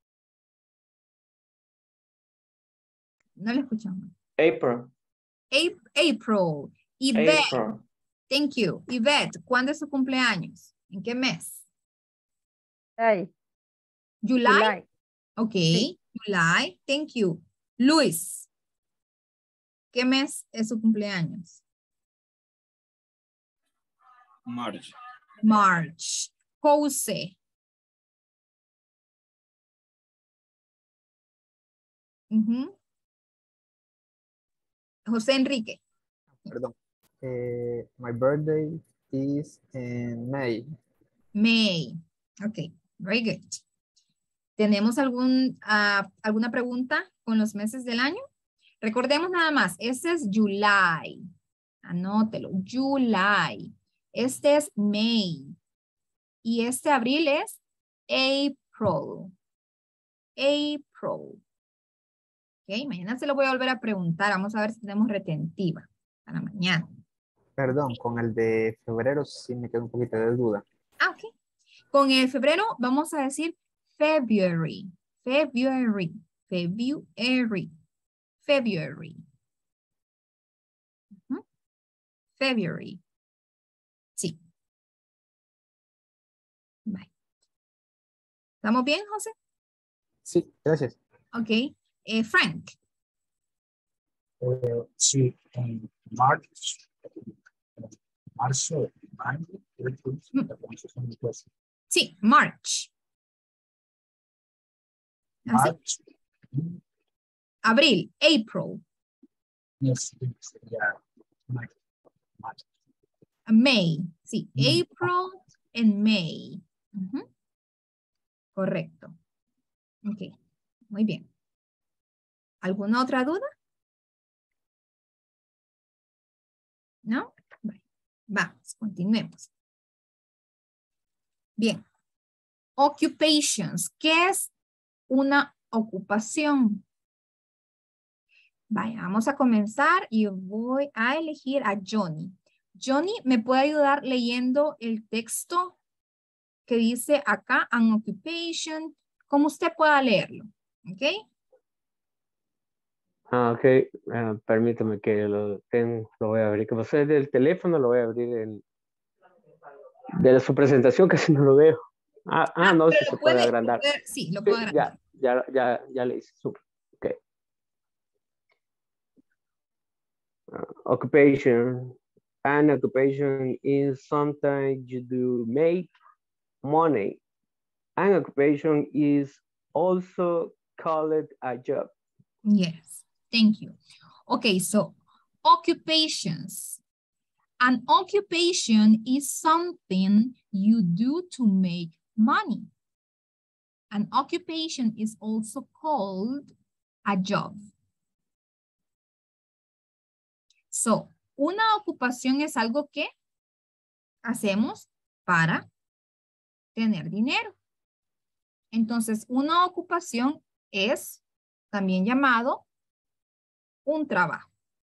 No le escuchamos. April. April. Yvette. April. Thank you. Yvette, ¿cuándo es su cumpleaños? ¿En qué mes? July. July. Okay. July. Thank you. Luis, ¿qué mes es su cumpleaños? March. March. Jose. José Enrique. Perdón. My birthday is in May. May. Okay, very good. ¿Tenemos alguna pregunta con los meses del año? Recordemos nada más, este es July. Anótelo, July. Este es May. Y este abril es April. April. Ok, mañana se lo voy a volver a preguntar. Vamos a ver si tenemos retentiva para mañana. Perdón, con el de febrero sí me queda un poquito de duda. Ok. Con el febrero vamos a decir February. February. February. February. February. Sí. Bye. ¿Estamos bien, José? Sí, gracias. Ok. Frank. Sí, en March. Marzo. Sí, March. March. Abril, April. Yes, yeah. March. May, sí, April and May. Correcto. Ok, muy bien. ¿Alguna otra duda? ¿No? Vamos, continuemos. Bien. Occupations. ¿Qué es una ocupación? Vaya, vamos a comenzar y voy a elegir a Johnny. Johnny, ¿me puede ayudar leyendo el texto que dice acá, an occupation, como usted pueda leerlo? ¿Ok? Ok, permítame que lo voy a abrir. Como sé del teléfono, lo voy a abrir de su presentación, casi no lo veo. No, si se puede agrandar. Sí, lo puedo agrandar. Ya le hice. Super. Ok. Occupation. An occupation is something you do make money. An occupation is also called a job. Yes, thank you. Okay, so occupations. An occupation is something you do to make money. An occupation is also called a job. So, una ocupación es algo que hacemos para tener dinero. Entonces, una ocupación es también llamado un trabajo.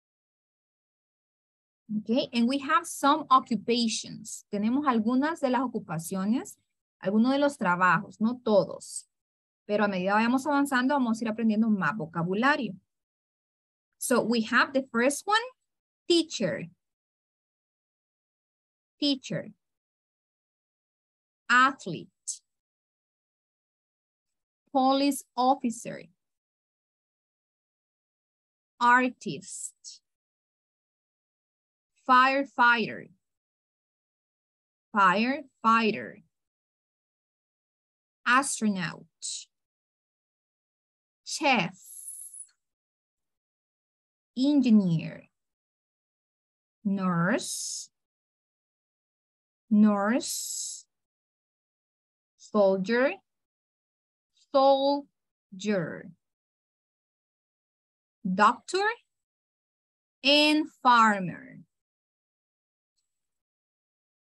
Okay, and we have some occupations. Tenemos algunas de las ocupaciones, algunos de los trabajos, no todos. Pero a medida que vayamos avanzando, vamos a ir aprendiendo más vocabulario. So we have the first one, teacher. Teacher. Athlete. Police officer. Artist. Firefighter. Firefighter. Astronaut. Chef. Engineer. Nurse. Nurse. Soldier. Soldier. Doctor. And farmer.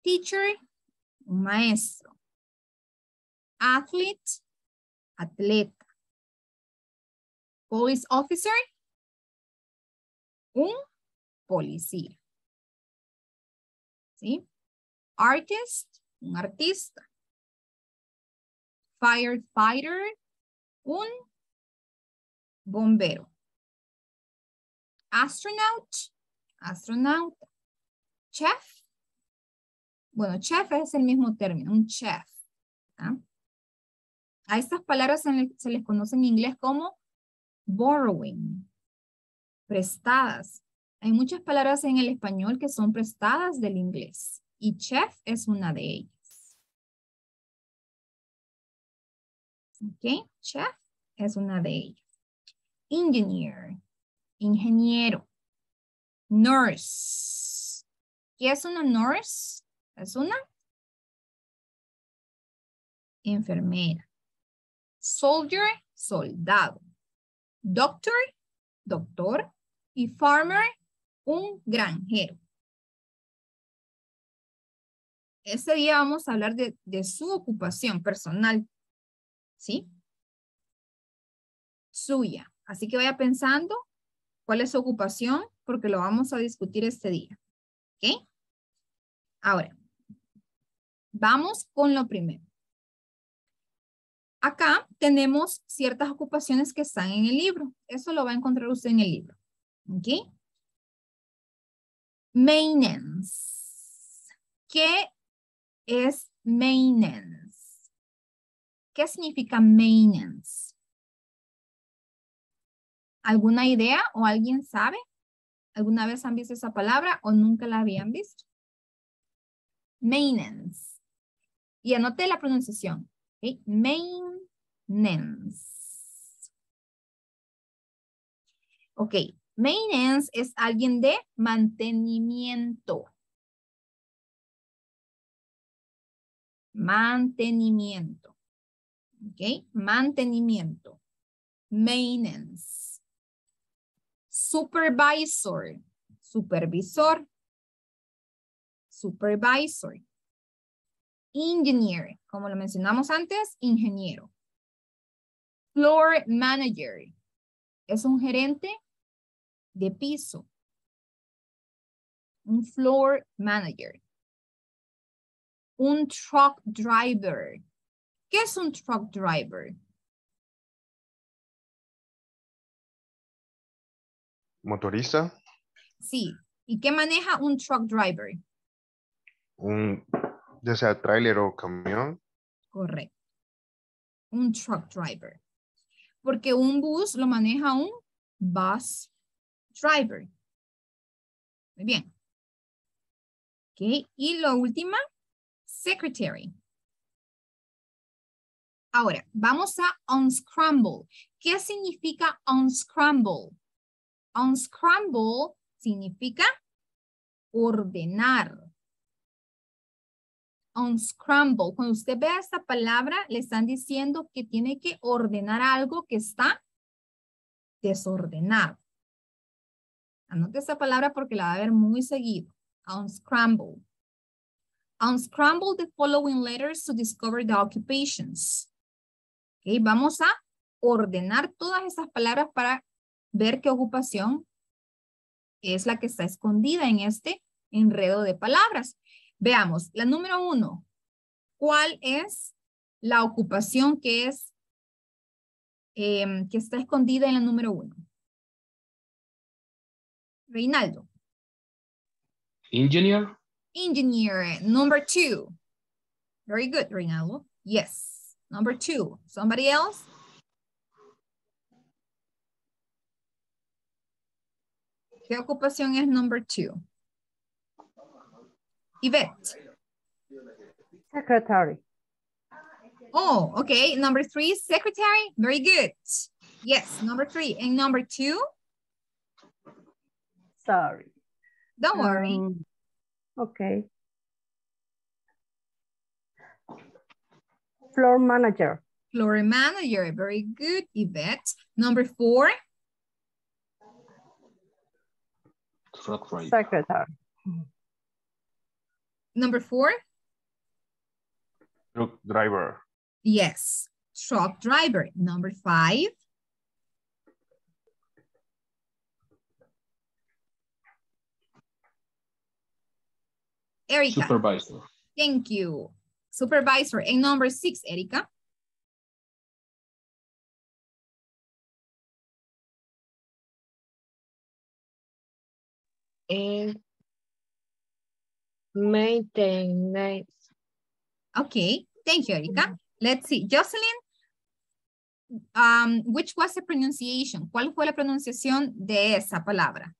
Teacher, un maestro. Athlete, atleta. Police officer, un policía. ¿Sí? Artist, un artista. Firefighter, un bombero. Astronaut, astronauta. Chef, bueno, chef es el mismo término, un chef. ¿Ah? A estas palabras se les conoce en inglés como borrowing, prestadas. Hay muchas palabras en el español que son prestadas del inglés y chef es una de ellas. ¿Ok? Chef es una de ellas. Engineer, ingeniero. Nurse. ¿Qué es una nurse? Es una enfermera. Soldier, soldado. Doctor, doctor. Y farmer, un granjero. Ese día vamos a hablar de su ocupación personal. ¿Sí? Suya. Así que vaya pensando cuál es su ocupación porque lo vamos a discutir este día. ¿Ok? Ahora, vamos con lo primero. Acá tenemos ciertas ocupaciones que están en el libro. Eso lo va a encontrar usted en el libro. ¿Ok? Maintenance. ¿Qué es maintenance? ¿Qué significa maintenance? ¿Alguna idea o alguien sabe? ¿Alguna vez han visto esa palabra o nunca la habían visto? Maintenance. Y anote la pronunciación. ¿Okay? Maintenance. Ok. Maintenance es alguien de mantenimiento. Mantenimiento. Ok. Mantenimiento. Maintenance. Supervisor. Supervisor. Supervisor. Engineer. Como lo mencionamos antes, ingeniero. Floor manager. Es un gerente de piso. Un floor manager. Un truck driver. ¿Qué es un truck driver? Motorista, Sí. ¿Y qué maneja un truck driver? ya sea tráiler o camión. Correcto. Un truck driver. Porque un bus lo maneja un bus driver. Muy bien. Ok. Y la última, secretary. Ahora, vamos a unscramble. ¿Qué significa unscramble? Unscramble significa ordenar. Unscramble. Cuando usted vea esta palabra, le están diciendo que tiene que ordenar algo que está desordenado. Anote esa palabra porque la va a ver muy seguido. Unscramble. Unscramble the following letters to discover the occupations. Okay, vamos a ordenar todas esas palabras para ver qué ocupación es la que está escondida en este enredo de palabras. Veamos, la número 1. ¿Cuál es la ocupación que es que está escondida en la número 1? Reinaldo. Engineer. Engineer. Number 2. Very good, Reinaldo. Yes. Number 2. Somebody else? ¿Qué ocupación es number 2? Yvette. Secretary. Oh, okay. Number 3, secretary. Very good. Yes, number 3. And number 2? Sorry. Don't worry. Okay. Floor manager. Floor manager. Very good, Yvette. Number 4? Truck driver. Secretary. Number 4. Truck driver. Yes. Truck driver. Number 5. Erica. Supervisor. Thank you. Supervisor. And number 6, Erica. Maintenance. Okay. Thank you, Erica. Let's see. Jocelyn, which was the pronunciation? ¿Cuál fue la pronunciación de esa palabra?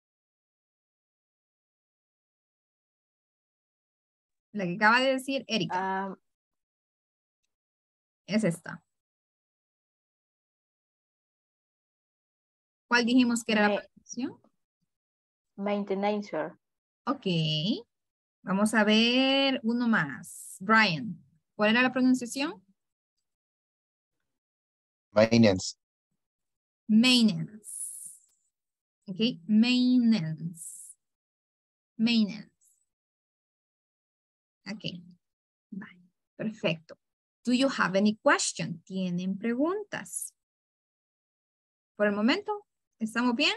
La que acaba de decir Erika. Es esta. ¿Cuál dijimos que era la pronunciación? Maintenance. Ok. Vamos a ver uno más. Brian, ¿cuál era la pronunciación? Maintenance. Maintenance. Ok. Maintenance. Maintenance. Ok. Vale. Perfecto. Do you have any question? ¿Tienen preguntas? Por el momento, ¿estamos bien?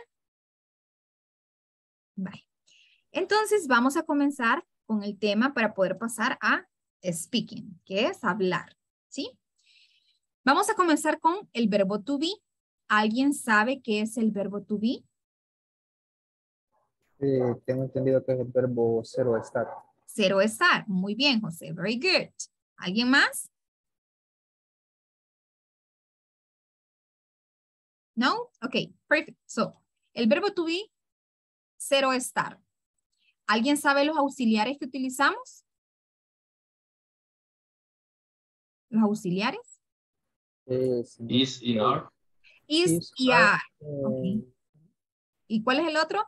Bye. Entonces vamos a comenzar con el tema para poder pasar a speaking, que es hablar, ¿sí? Vamos a comenzar con el verbo to be. ¿Alguien sabe qué es el verbo to be? Tengo entendido que es el verbo cero estar. Cero estar. Muy bien, José. Very good. ¿Alguien más? No? Ok, perfect. So, el verbo to be, cero estar. ¿Alguien sabe los auxiliares que utilizamos? ¿Los auxiliares? Is in are. Is y are. Okay. ¿Y cuál es el otro?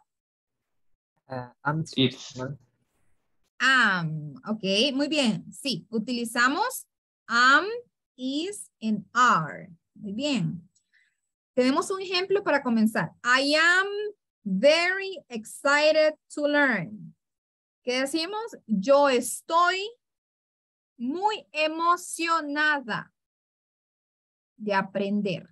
It's. Ok, muy bien. Sí, utilizamos am, is, and are. Muy bien. Tenemos un ejemplo para comenzar. I am very excited to learn. ¿Qué decimos? Yo estoy muy emocionada de aprender.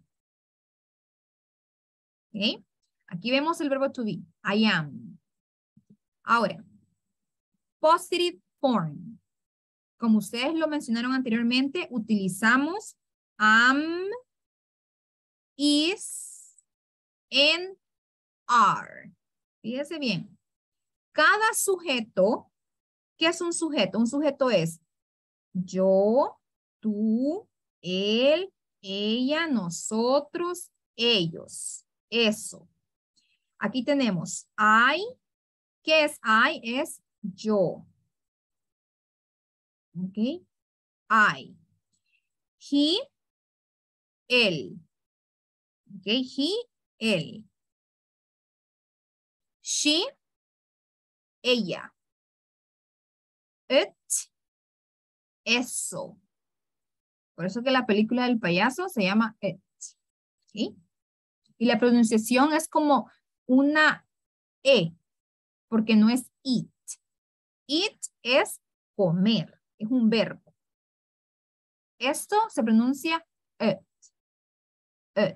¿Ok? Aquí vemos el verbo to be. I am. Ahora, positive form. Como ustedes lo mencionaron anteriormente, utilizamos am, is, and are. Fíjese bien. Cada sujeto, ¿qué es un sujeto? Un sujeto es yo, tú, él, ella, nosotros, ellos. Eso. Aquí tenemos I. ¿Qué es I? Es yo. ¿Ok? I. He, él. ¿Ok? He, él. She, ella. It, eso. Por eso que la película del payaso se llama It. ¿Sí? Y la pronunciación es como una E, porque no es eat. Eat es comer, es un verbo. Esto se pronuncia it. It.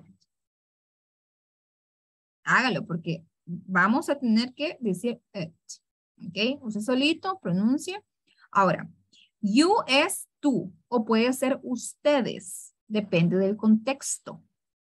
Hágalo porque vamos a tener que decir it. ¿Ok? Usted solito pronuncia. Ahora, you es tú o puede ser ustedes. Depende del contexto.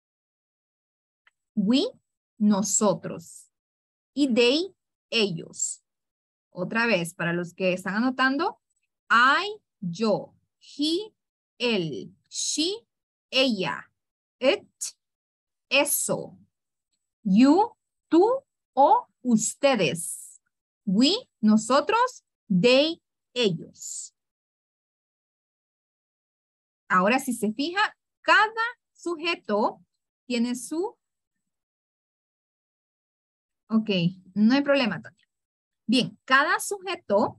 We, nosotros. Y they, ellos. Otra vez, para los que están anotando, I, yo. He, él. She, ella. It, eso. You, tú o ustedes. We, nosotros. They, ellos. Ahora, si se fija, cada sujeto tiene su... Ok, no hay problema, Tania. Bien, cada sujeto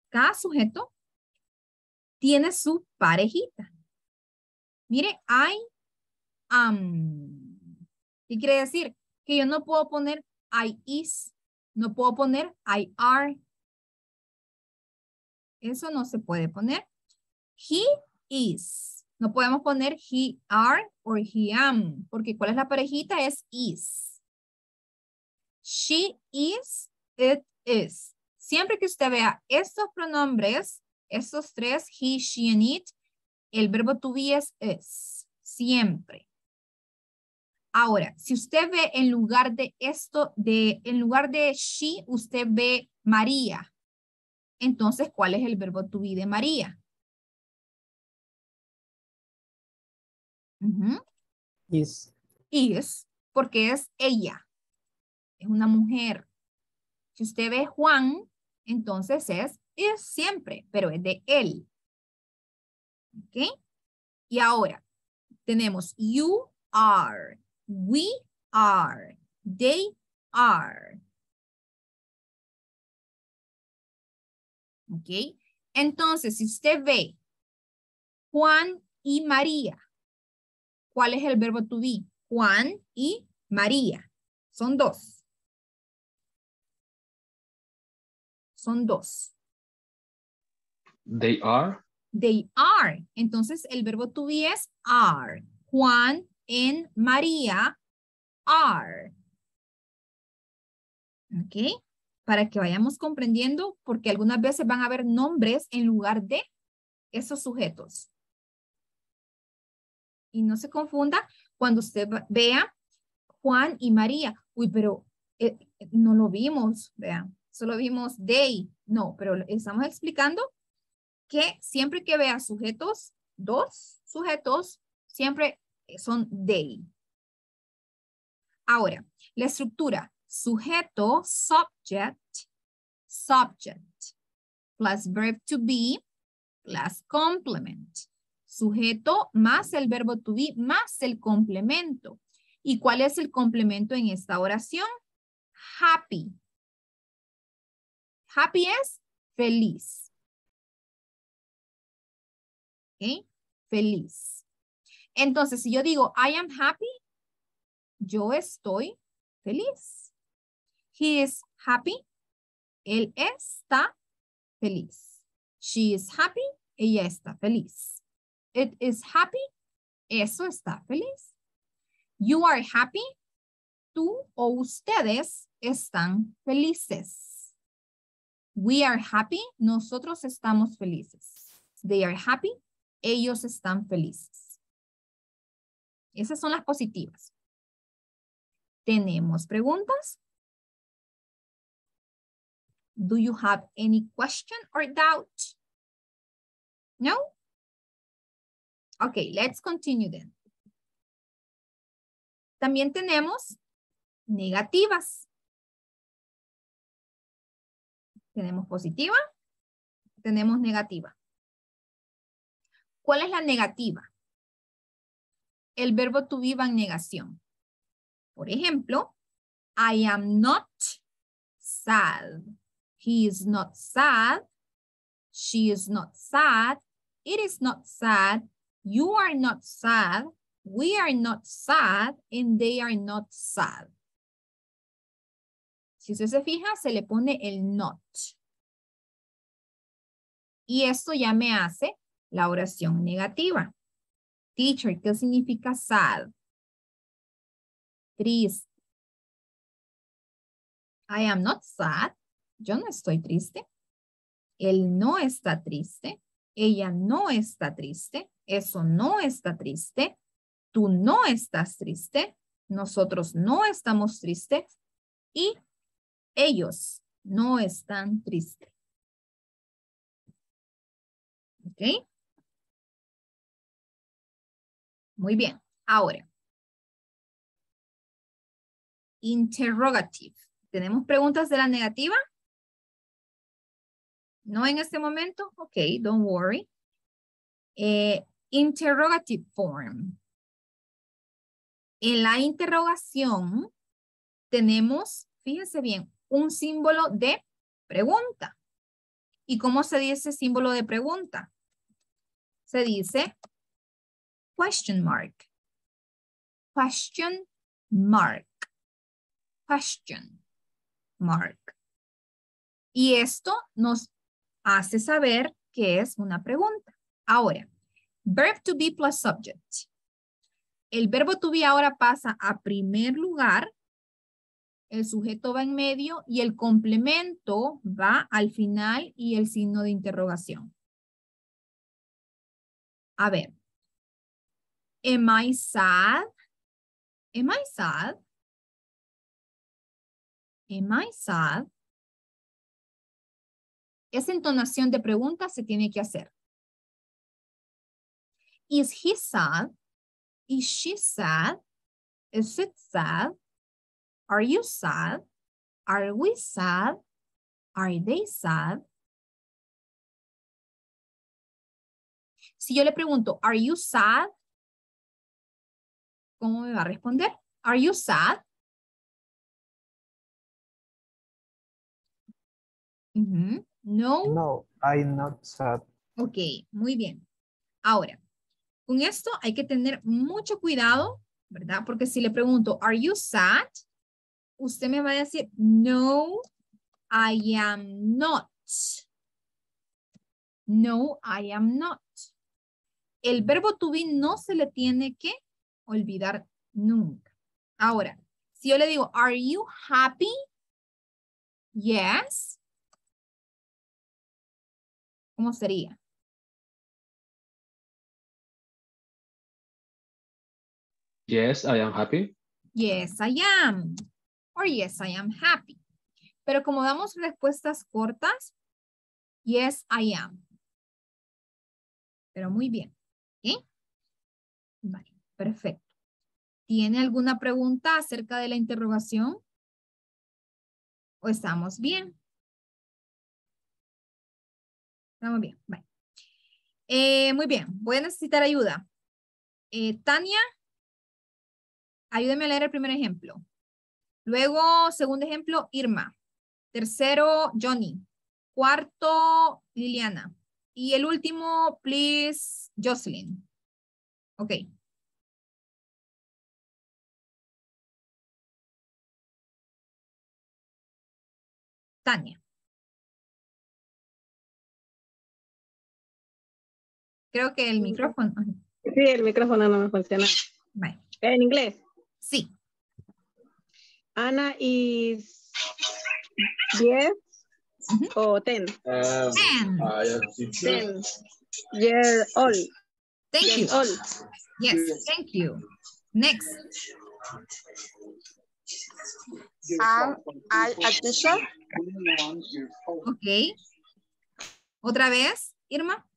tiene su parejita. Mire, I am. ¿Qué quiere decir? Que yo no puedo poner I is, no puedo poner I are. Eso no se puede poner. He is. No podemos poner he are or he am. Porque ¿cuál es la parejita? Es is. She is, it is. Siempre que usted vea estos pronombres, estos tres, he, she, and it, el verbo to be es is. Siempre. Ahora, si usted ve en lugar de esto, en lugar de she, usted ve María. Entonces, ¿cuál es el verbo to be de María? Is. Is, porque es ella. Es una mujer. Si usted ve Juan, entonces es siempre, pero es de él. ¿Ok? Y ahora, tenemos you are, we are, they are. ¿Ok? Entonces, si usted ve Juan y María, ¿cuál es el verbo to be? Juan y María. Son dos. Son dos. They are. They are. Entonces, el verbo to be es are. Juan and María are. ¿Ok? Para que vayamos comprendiendo, porque algunas veces van a haber nombres en lugar de esos sujetos. Y no se confunda cuando usted vea Juan y María. Uy, pero no lo vimos, vean. Solo vimos they. No, pero estamos explicando que siempre que vea sujetos, dos sujetos, siempre son they. Ahora, la estructura. Sujeto, subject, subject, plus verb to be, plus complement. Sujeto más el verbo to be más el complemento. ¿Y cuál es el complemento en esta oración? Happy. Happy es feliz. ¿Ok? Feliz. Entonces, si yo digo I am happy, yo estoy feliz. He is happy. Él está feliz. She is happy. Ella está feliz. It is happy. Eso está feliz. You are happy. Tú o ustedes están felices. We are happy. Nosotros estamos felices. They are happy. Ellos están felices. Esas son las positivas. ¿Tenemos preguntas? Do you have any question or doubt? No? Okay, let's continue then. También tenemos negativas. Tenemos positiva, tenemos negativa. ¿Cuál es la negativa? El verbo to be va en negación. Por ejemplo, I am not sad. He is not sad. She is not sad. It is not sad. You are not sad. We are not sad. And they are not sad. Si usted se fija, se le pone el not. Y esto ya me hace la oración negativa. Teacher, ¿qué significa sad? Triste. I am not sad. Yo no estoy triste. Él no está triste. Ella no está triste. Eso no está triste. Tú no estás triste. Nosotros no estamos tristes. Y ellos no están tristes. ¿Ok? Muy bien. Ahora. Interrogative. ¿Tenemos preguntas de la negativa? ¿No en este momento? Ok, don't worry. Interrogative form. En la interrogación tenemos, fíjense bien, un símbolo de pregunta. ¿Y cómo se dice símbolo de pregunta? Se dice question mark. Question mark. Question mark. Y esto nos hace saber que es una pregunta. Ahora, verb to be plus subject. El verbo to be ahora pasa a primer lugar, el sujeto va en medio y el complemento va al final y el signo de interrogación. A ver. Am I sad? Am I sad? Am I sad? Esa entonación de pregunta se tiene que hacer. Is he sad? Is she sad? Is it sad? Are you sad? Are we sad? Are they sad? Si yo le pregunto, are you sad? ¿Cómo me va a responder? Are you sad? No. No, I'm not sad. Ok, muy bien. Ahora, con esto hay que tener mucho cuidado, ¿verdad? Porque si le pregunto, are you sad? Usted me va a decir, no, I am not. No, I am not. El verbo to be no se le tiene que olvidar nunca. Ahora, si yo le digo, are you happy? Yes. ¿Cómo sería? Yes, I am happy. Yes, I am. Or yes, I am happy. Pero como damos respuestas cortas, yes, I am. Pero muy bien. ¿Ok? Vale, perfecto. ¿Tiene alguna pregunta acerca de la interrogación? ¿O estamos bien? Estamos bien. Vale. Muy bien. Voy a necesitar ayuda. Tania, ayúdeme a leer el primer ejemplo. Luego, segundo ejemplo, Irma. Tercero, Johnny. Cuarto, Liliana. Y el último, please, Jocelyn. Ok. Tania. Creo que el micrófono. Sí, el micrófono no me funciona. Vale. ¿En inglés? Sí. Ana is 10 o 10. 10 year old. Thank you. Old. Yes, thank you. Next. Am I a teacher? Ok. ¿Otra vez, Irma?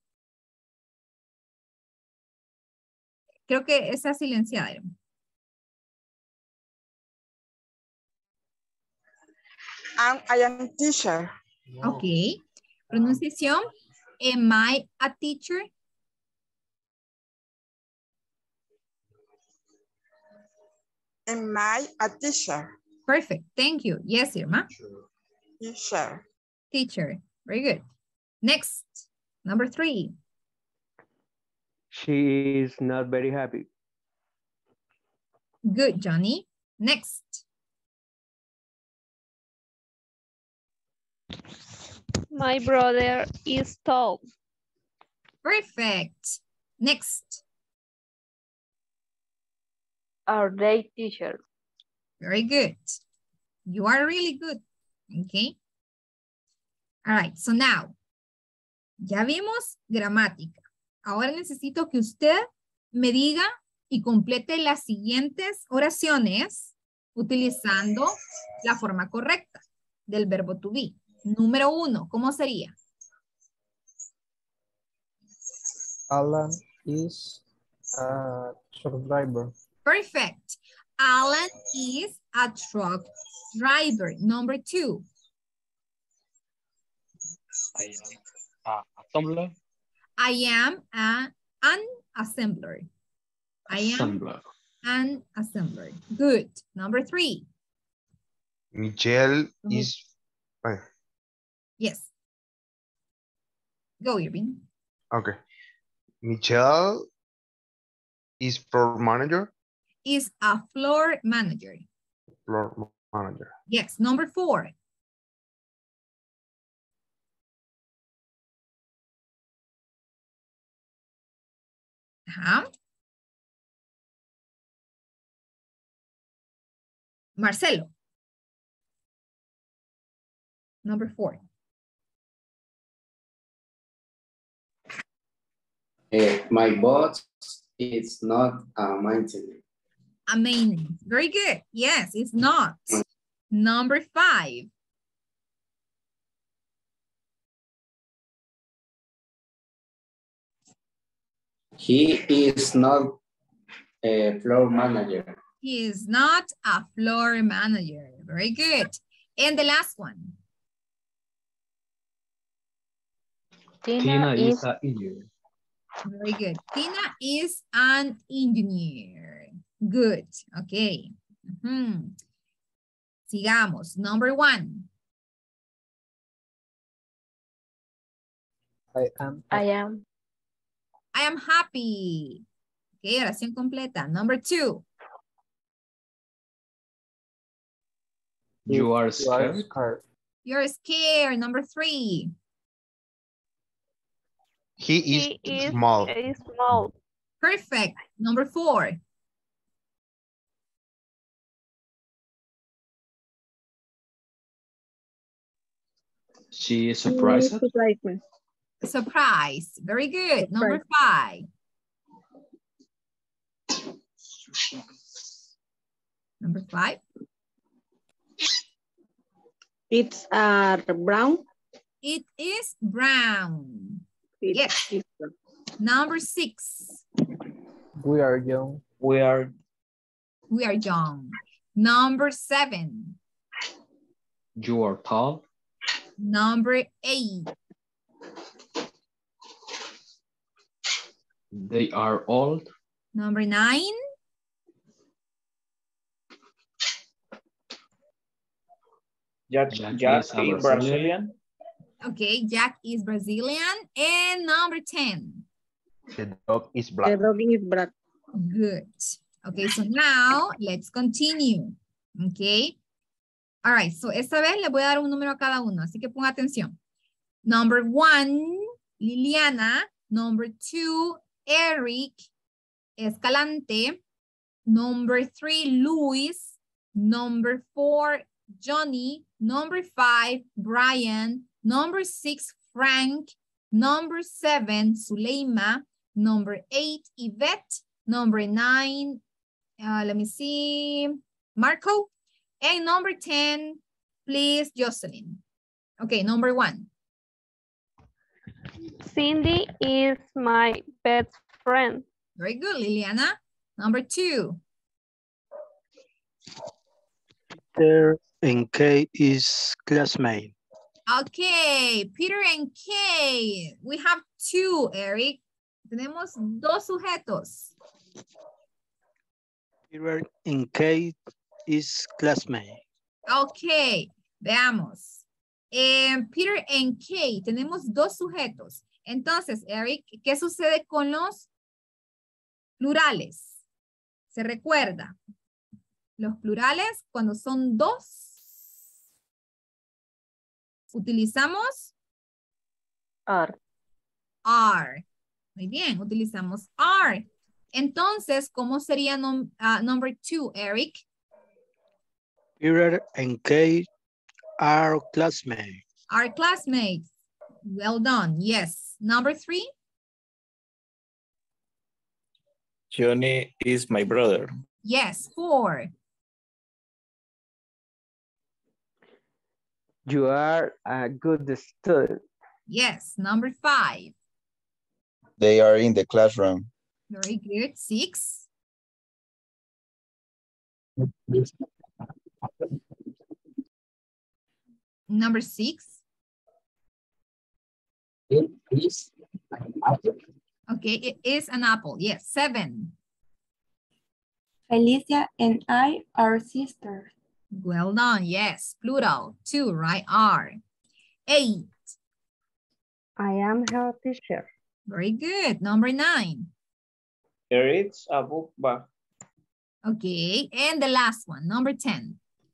Creo que está silenciada, Irma. I am teacher. Ok. Pronunciación. Am I a teacher? Am I a teacher? Perfect. Thank you. Yes, Irma. Teacher. Teacher. Very good. Next. Number 3. She is not very happy. Good, Johnny. Next. My brother is tall. Perfect. Next. Are they teachers? Very good. You are really good. Okay. All right. So now, ya vimos gramática. Ahora necesito que usted me diga y complete las siguientes oraciones utilizando la forma correcta del verbo to be. Número 1, ¿cómo sería? Alan is a truck driver. Perfect. Alan is a truck driver. Number 2. I am assembler. I am an assembler. I am an assembler. Good. Number 3. Michelle is... Yes. Go, Irving. Okay. Michelle is floor manager. Is a floor manager. Floor manager. Yes. Number 4. Ajá. Marcelo. Number 4. My boss is not a maintenance. A maintenance. Very good. Yes, it's not. Number 5. He is not a floor manager. He is not a floor manager. Very good. And the last one. Tina is an engineer. Very good. Tina is an engineer. Good. Okay. Sigamos. Number 1. I am. I am happy. Okay, oración completa. Number 2. You are scared. You're scared. Number 3. He is small. Small. Perfect. Number 4. She is surprised. Surprise. Very good. Number 5. Number 5. It's brown. It is brown. Yes. Number 6. We are young. We are young. Number 7. You are tall. Number 8. They are old. Number 9. Jack is Brazilian. Okay, Jack is Brazilian. And number 10. The dog is black. The dog is black. Good. Okay, so now let's continue. Okay. All right, so esta vez le voy a dar un número a cada uno, así que ponga atención. Number 1, Liliana. Number 2, Eric Escalante. Number 3, Luis. Number 4, Johnny. Number 5, Brian. Number 6, Frank. Number 7, Suleima. Number 8, Yvette. Number 9, let me see, Marco. And number 10, please, Jocelyn. Okay, number 1. Cindy is my best friend. Very good, Liliana. Number 2. Peter and Kay is classmate. Okay, Peter and Kay. We have 2, Eric. Tenemos 2 sujetos. Peter and Kay is classmate. Okay, veamos. Peter and Kay, tenemos 2 sujetos. Entonces, Eric, ¿qué sucede con los plurales? ¿Se recuerda? Los plurales, cuando son 2, utilizamos Are. are. Muy bien, utilizamos are. Entonces, ¿cómo sería number 2, Eric? Peter and Kay are classmates. Are classmates. Well done. Yes. Number 3. Johnny is my brother. Yes. 4. You are a good student. Yes. Number 5. They are in the classroom. Very good. 6. Number 6. It is an apple. Okay, it is an apple. Yes. 7. Felicia and I are sisters. Well done. Yes. Plural. 2, right? Are. 8. I am her teacher. Very good. Number 9. There is a book bag. Okay. And the last one. Number 10.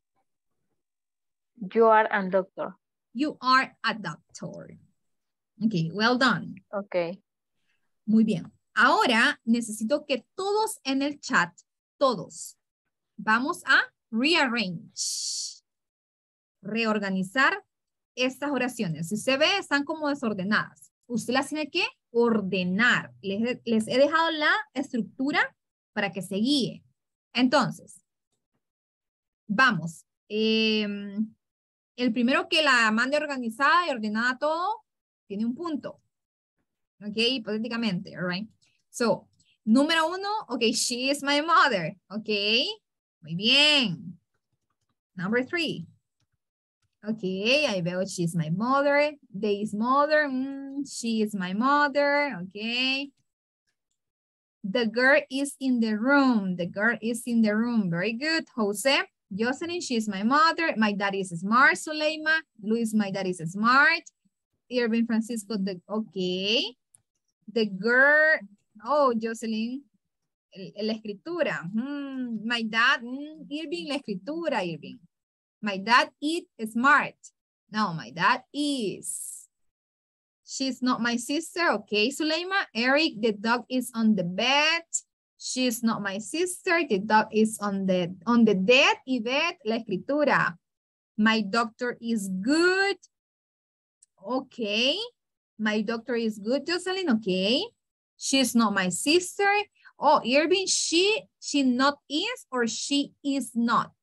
You are a doctor. You are a doctor. Okay. Well done. Okay. Muy bien. Ahora necesito que todos en el chat, todos, vamos a rearrange, reorganizar estas oraciones. Si usted ve, están como desordenadas. Usted las tiene que ordenar. Les he dejado la estructura para que se guíe. Entonces, vamos. El primero que la mande organizada y ordenada todo, tiene un punto. Ok, hipotéticamente, all right. So, número 1, ok, she is my mother. Ok, muy bien. Number 3. Okay, I veo she's my mother. They is mother. She is my mother. Okay. The girl is in the room. The girl is in the room. Very good. Jose. Jocelyn, she's my mother. My dad is smart. Suleima. Luis, my dad is smart. Irving Francisco, okay. The girl. Oh, Jocelyn. La escritura. My dad. Irving, la escritura, Irving. My dad is smart. No, my dad is. She's not my sister. Okay, Suleima. Eric, the dog is on the bed. She's not my sister. The dog is on the bed. Yvette, la escritura. My doctor is good. Okay. My doctor is good, Jocelyn. Okay. She's not my sister. Oh, Irving, she not is or she is not.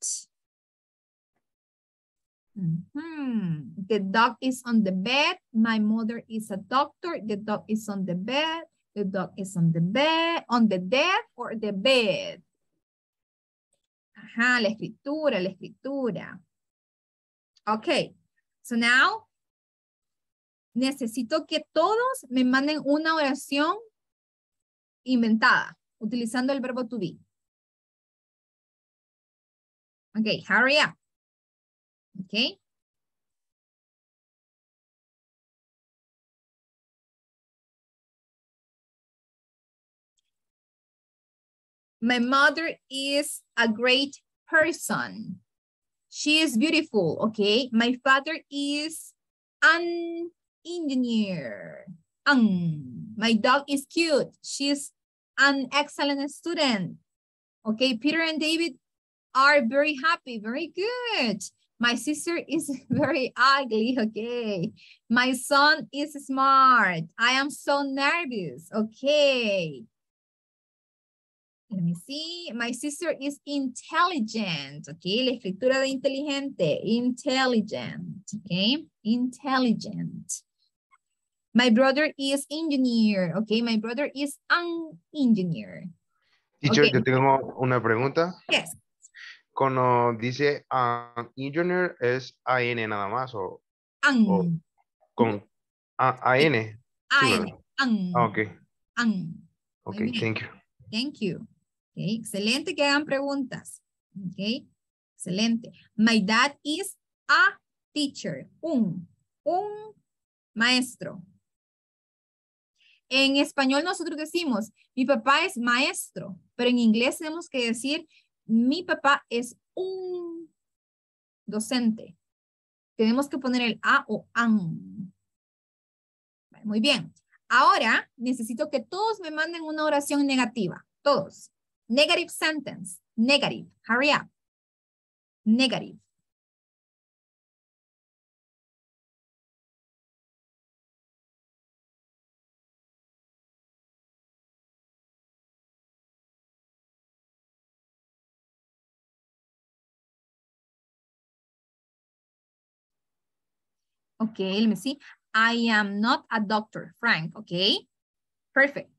The dog is on the bed. My mother is a doctor. The dog is on the bed. The dog is on the bed. On the bed or the bed. Ajá, la escritura, la escritura. Okay, so now necesito que todos me manden una oración inventada utilizando el verbo to be. Okay, hurry up. Okay. My mother is a great person. She is beautiful. Okay. My father is an engineer. My dog is cute. She's an excellent student. Okay. Peter and David are very happy. Very good. My sister is very ugly. Okay. My son is smart. I am so nervous. Okay. Let me see. My sister is intelligent. Okay. La escritura de inteligente. Intelligent. Okay. Intelligent. My brother is engineer. Okay. My brother is an engineer. Teacher, Okay. yo tengo una pregunta. Yes. Cuando dice engineer, ¿es AN nada más o con AN? Sí, ok. Ok, thank you. Thank you. Okay. Excelente que hagan preguntas. Ok. Excelente. My dad is a teacher. Un maestro. En español nosotros decimos, mi papá es maestro, pero en inglés tenemos que decir, mi papá es un docente. Tenemos que poner el a o an. Muy bien. Ahora necesito que todos me manden una oración negativa. Todos. Negative sentence. Negative. Hurry up. Negative. Okay, let me see. I am not a doctor, Frank. Okay, perfect.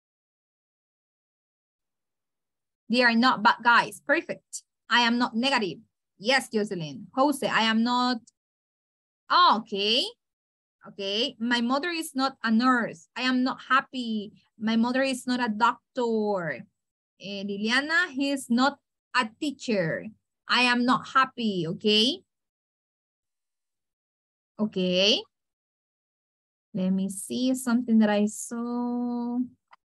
They are not bad guys. Perfect. I am not negative. Yes, Jocelyn. Jose, I am not. Oh, okay. Okay. My mother is not a nurse. I am not happy. My mother is not a doctor. Liliana, he is not a teacher. I am not happy. Okay. Okay. Let me see something that I saw.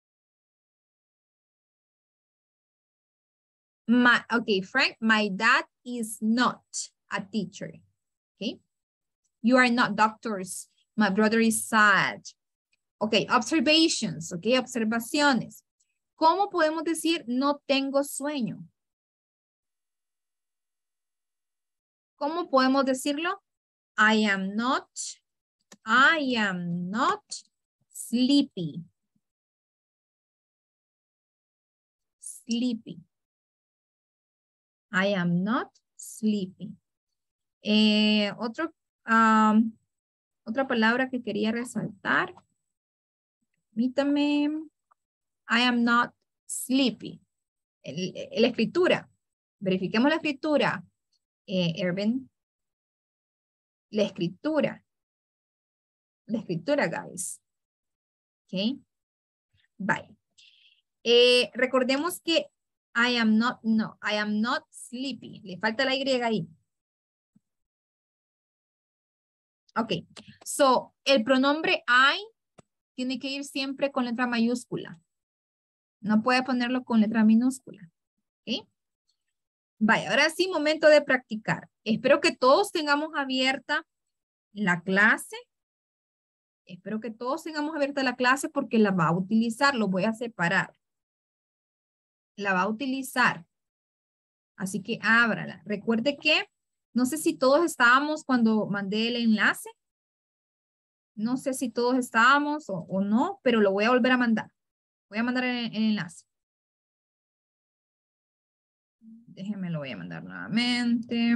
Okay, Frank, my dad is not a teacher. Okay. You are not doctors. My brother is sad. Ok, observations, ok, observaciones. ¿Cómo podemos decir no tengo sueño? ¿Cómo podemos decirlo? I am not sleepy. Sleepy. I am not sleepy. Otra palabra que quería resaltar. Permítame. I am not sleepy. La escritura. Verifiquemos la escritura. Erwin. La escritura. La escritura, guys. Ok. Bye. Recordemos que I am not sleepy. Le falta la Y ahí. Ok. So, el pronombre I tiene que ir siempre con letra mayúscula. No puede ponerlo con letra minúscula. ¿Ok? Vaya, ahora sí, momento de practicar. Espero que todos tengamos abierta la clase. Espero que todos tengamos abierta la clase porque la va a utilizar. Lo voy a separar. La va a utilizar. Así que ábrala. Recuerde que, no sé si todos estábamos cuando mandé el enlace. No sé si todos estábamos o no, pero lo voy a volver a mandar. Voy a mandar el enlace. Déjenme, lo voy a mandar nuevamente.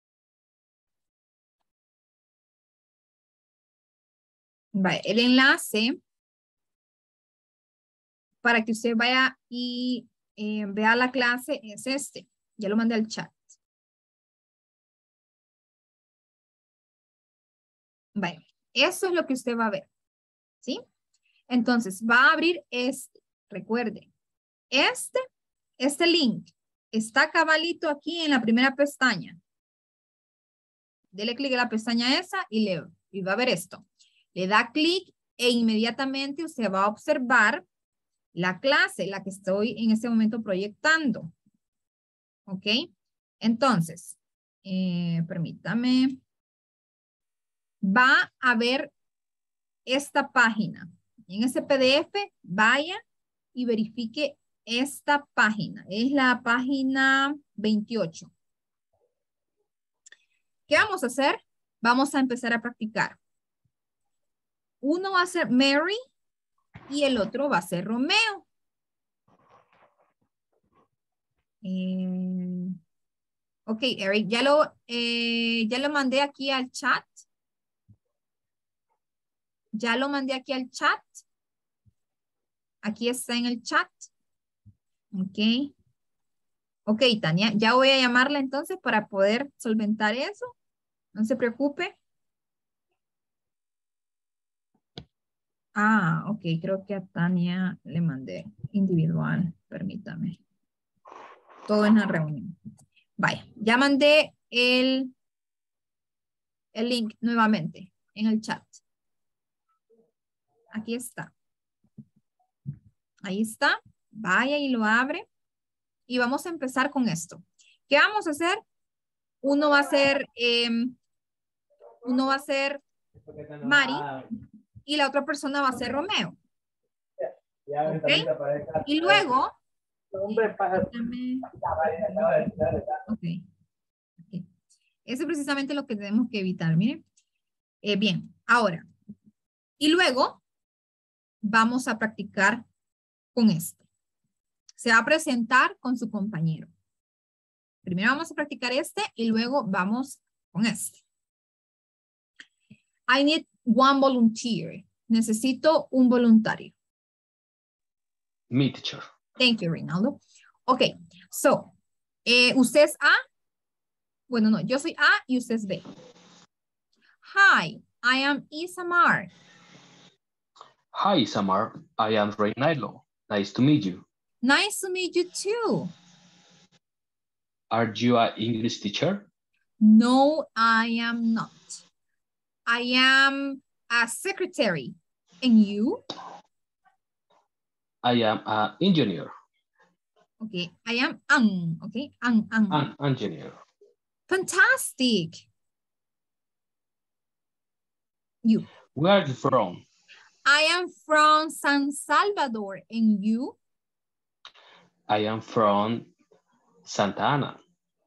Vale, el enlace para que usted vaya y vea la clase es este. Ya lo mandé al chat. Vale, eso es lo que usted va a ver. ¿Sí? Entonces, va a abrir este. Recuerde, este link está cabalito aquí en la primera pestaña. Dele clic a la pestaña esa y va a ver esto. Le da clic e inmediatamente usted va a observar la clase, la que estoy en este momento proyectando. ¿Ok? Entonces, permítame. Va a ver esta página. En ese PDF, vaya y verifique esta página. Es la página 28. ¿Qué vamos a hacer? Vamos a empezar a practicar. Uno va a ser Mary y el otro va a ser Romeo. Ok, Eric, ya lo mandé aquí al chat. Ya lo mandé aquí al chat. Aquí está en el chat. Ok. Ok, Tania, ya voy a llamarla entonces para poder solventar eso. No se preocupe. Ah, ok, creo que a Tania le mandé individual. Permítame. Todo en la reunión. Vaya, ya mandé el link nuevamente en el chat. Aquí está. Ahí está. Vaya y lo abre. Y vamos a empezar con esto. ¿Qué vamos a hacer? Uno va a ser Mari y la otra persona va a ser Romeo. ¿Okay? Y luego okay. Eso es precisamente lo que tenemos que evitar. Miren. Bien, ahora. Y luego vamos a practicar con este. Se va a presentar con su compañero. Primero vamos a practicar este y luego vamos con este. I need one volunteer. Necesito un voluntario. Me, teacher. Thank you, Rinaldo. Ok, so, ¿usted es A? Bueno, no, yo soy A y usted es B. Hi, I am Isamar. Hi, Samar. I am Reynaldo. Nice to meet you. Nice to meet you too. Are you an English teacher? No, I am not. I am a secretary. And you? I am an engineer. Okay, I am an. Okay, an. An engineer. Fantastic. You. Where are you from? I am from San Salvador. And you? I am from Santa Ana.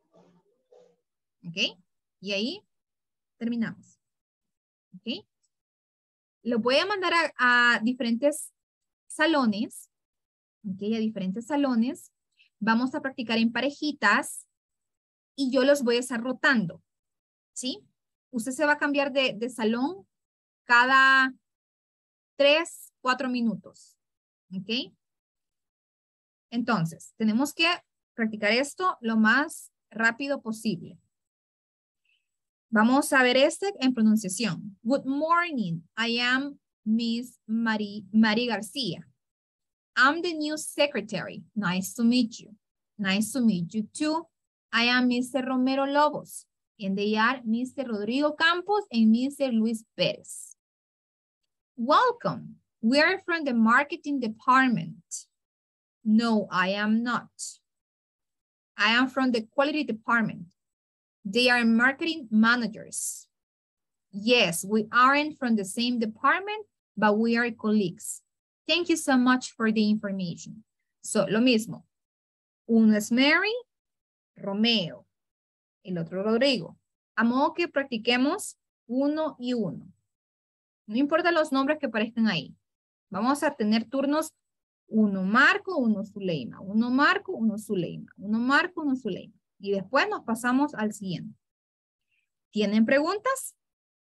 Ok. Y ahí terminamos. Ok. Lo voy a mandar a diferentes salones. Ok, a diferentes salones. Vamos a practicar en parejitas y yo los voy a estar rotando. ¿Sí? Usted se va a cambiar de salón cada 3, 4 minutos. ¿Ok? Entonces, tenemos que practicar esto lo más rápido posible. Vamos a ver este en pronunciación. Good morning. I am Miss Mari Garcia. I'm the new secretary. Nice to meet you. Nice to meet you too. I am Mr. Romero Lobos. And they are Mr. Rodrigo Campos and Mr. Luis Perez. Welcome. We are from the marketing department. No, I am not. I am from the quality department. They are marketing managers. Yes, we aren't from the same department, but we are colleagues. Thank you so much for the information. So, lo mismo. Uno es Mary, Romeo. El otro Rodrigo. A modo que practiquemos uno y uno. No importa los nombres que aparezcan ahí. Vamos a tener turnos uno Marco, uno Zuleima. Uno Marco, uno Zuleima. Uno Marco, uno Zuleima. Y después nos pasamos al siguiente. ¿Tienen preguntas?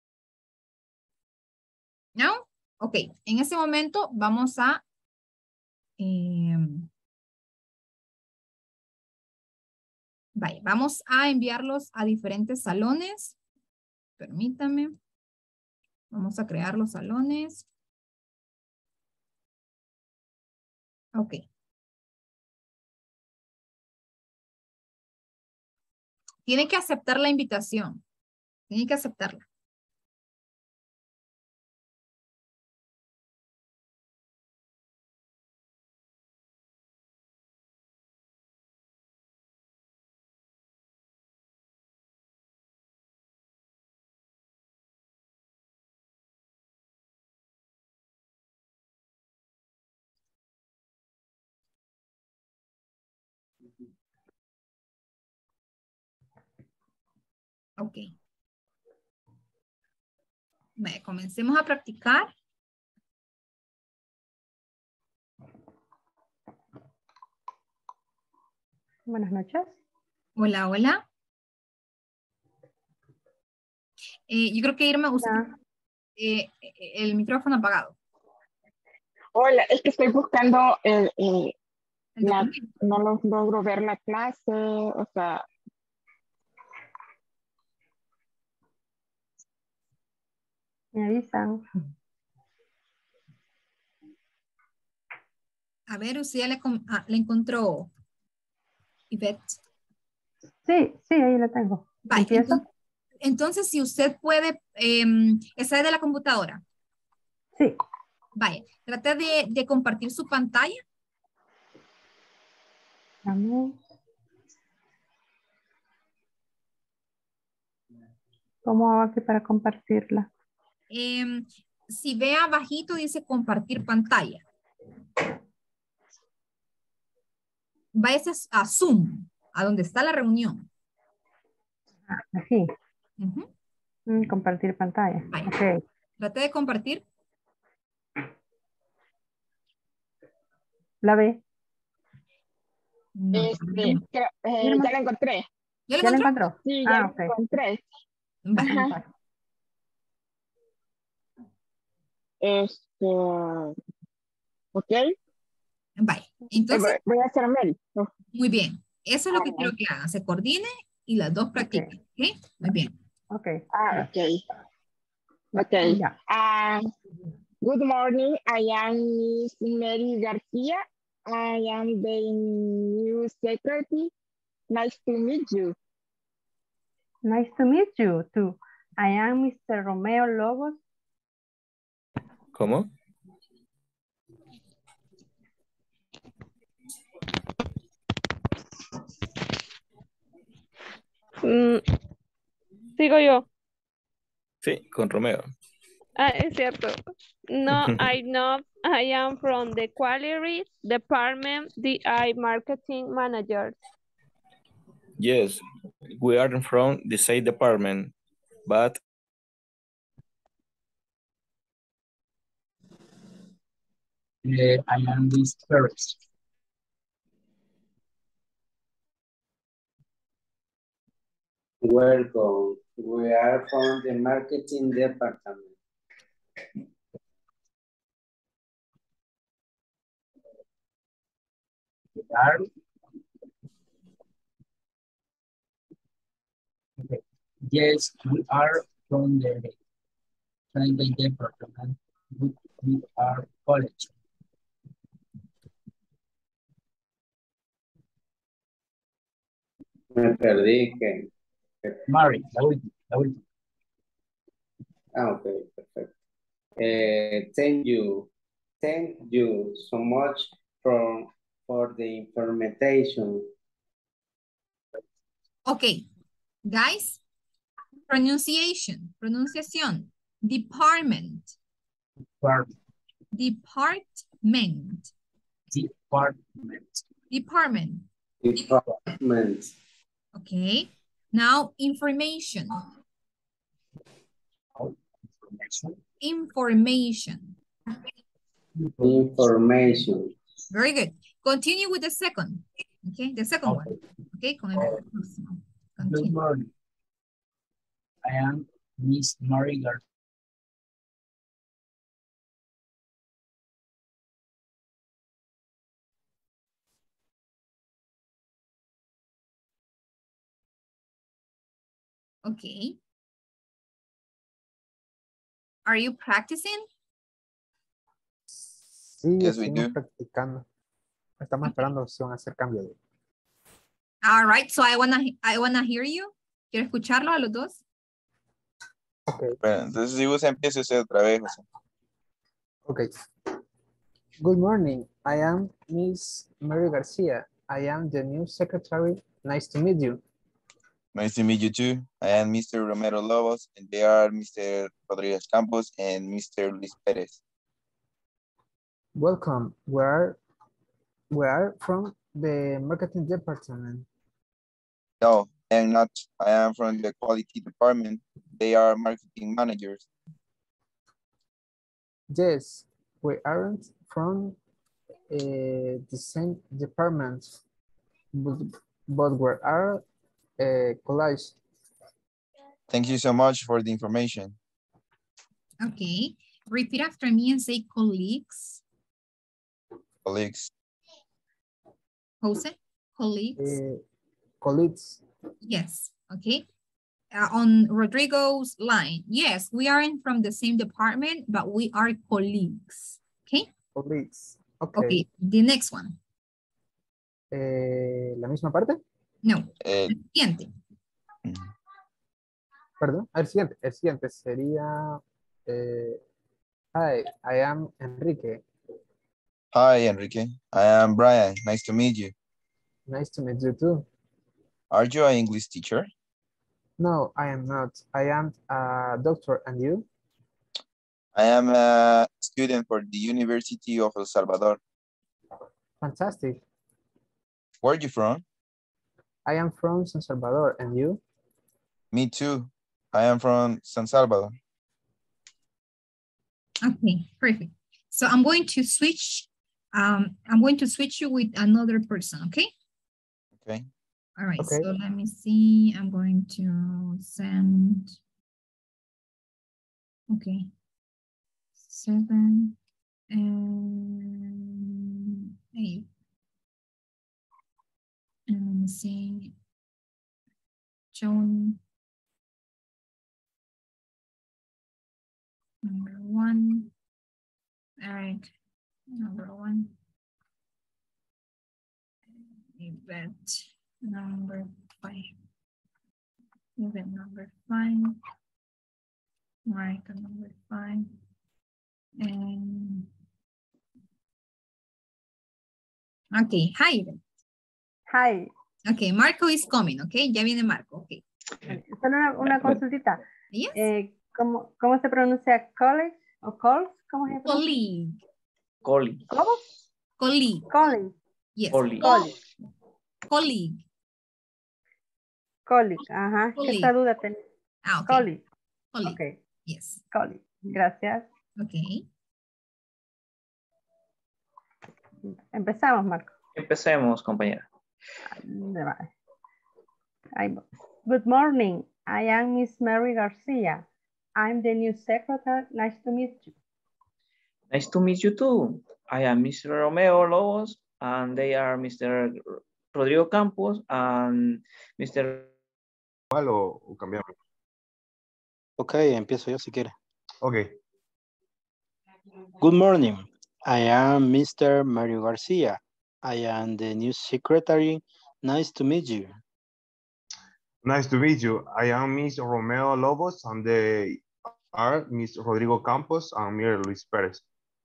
¿No? Ok. En este momento vamos a... vaya, vamos a enviarlos a diferentes salones. Permítame. Vamos a crear los salones. Ok. Tiene que aceptar la invitación. Tiene que aceptarla. Ok. Vale, comencemos a practicar. Buenas noches. Hola, hola. Yo creo que Irma usa el micrófono apagado. Hola, es que estoy buscando no logro ver la clase, o sea. Me avisan. A ver, usted ya le encontró, Ivette. Sí, ahí la tengo. Vale, ¿Empiezo? entonces, si usted puede, ¿esa es de la computadora? Sí. Vaya, trata de compartir su pantalla. Vamos. ¿Cómo hago aquí para compartirla? Si ve abajito dice compartir pantalla. Váyase a Zoom, a donde está la reunión. Así. Compartir pantalla. Okay. Trate de compartir. ¿La ve? No, ya la encontré. ¿Ya la encontró? Sí, ya la encontré. Ajá. Ok. Vale. Entonces. Voy a hacer Mary. Muy bien. Eso es lo que quiero que haga. Se coordine y las dos practiquen. ¿Ok? Muy bien. Ok. Ok. Good morning. I am Miss Mary Garcia. I am the new secretary. Nice to meet you. Nice to meet you too. I am Mr. Romeo Lobos. ¿Cómo? Sigo yo. Sí, con Romeo. Ah, es cierto. No, I am from the quality department, the marketing manager. Yes, we are from the same department, but I am Miss Ferris. Welcome. We are from the marketing department. We are. Okay. Yes, we are from the department. We are college. Me perdí que. Mary, la última. Ah, ok, perfecto. Thank you so much for the information. Okay, guys, pronunciation. Department. Department. Okay, now information. Information. Very good. Continue with the second. Okay, the second one. Okay, con el próximo. Good morning. I am Miss Mary Garcia. Okay. Are you practicing? Sí, Yes, we estamos do. practicando. Estamos esperando si van a hacer cambio de. All right, so I wanna hear you. Quiero escucharlo a los dos. Okay. Bueno, entonces si usted empieza usted otra vez, José. Okay. Good morning. I am Miss Mary Garcia. I am the new secretary. Nice to meet you. Nice to meet you too. I am Mr. Romero Lobos, and they are Mr. Rodriguez Campos and Mr. Luis Perez. Welcome. We are from the marketing department. No, I am not. I am from the quality department. They are marketing managers. Yes, we aren't from the same department, but we are college. Thank you so much for the information. Okay, repeat after me and say colleagues. Colleagues. Jose, colleagues. Colleagues. Yes, okay. On Rodrigo's line, yes, we aren't from the same department, but we are colleagues, okay? Colleagues, okay. Okay, the next one. ¿La misma parte? No, el siguiente. Perdón, el siguiente sería, hi, I am Enrique. Hi, Enrique. I am Brian. Nice to meet you. Nice to meet you too. Are you an English teacher? No, I am not. I am a doctor, and you? I am a student for the University of El Salvador. Fantastic. Where are you from? I am from San Salvador, and you? Me too. I am from San Salvador. Okay, perfect. So I'm going to switch you with another person, okay? Okay. All right, okay. So let me see. I'm going to send, okay, 7 and 8. And let me see, Joan, number 1. All right, number 1. Yvette, number 5. Yvette, number 5. Marika, number 5. And okay, hi Yvette. Hi. Okay, Marco is coming, okay? Ya viene Marco, okay. Solo una consultita. Yes. ¿Cómo se pronuncia college o calls? ¿Cómo se pronuncia? Colleague. Colleague. ¿Cómo? Colleague. Colleague. Yes. Colleague. Colleague. Colleague. Ajá. Colleague. Esa duda tenía. Ah, ok. Colleague. Colleague. Ok. Yes. Colleague. Gracias. Ok. Empezamos, Marco. Empecemos, compañera. ¿Dónde va? Ahí va. Good morning. I am Miss Mary Garcia. I'm the new secretary. Nice to meet you. Nice to meet you too. I am Mr. Romeo Lobos, and they are Mr. Rodrigo Campos and Mr. ¿Cuál o cambiamos? Ok, empiezo yo si quiere. Ok. Good morning. I am Mr. Mario Garcia. I am the new secretary. Nice to meet you. Nice to meet you. I am Miss Romeo Lobos and they are Miss Rodrigo Campos and Mr. Luis Perez.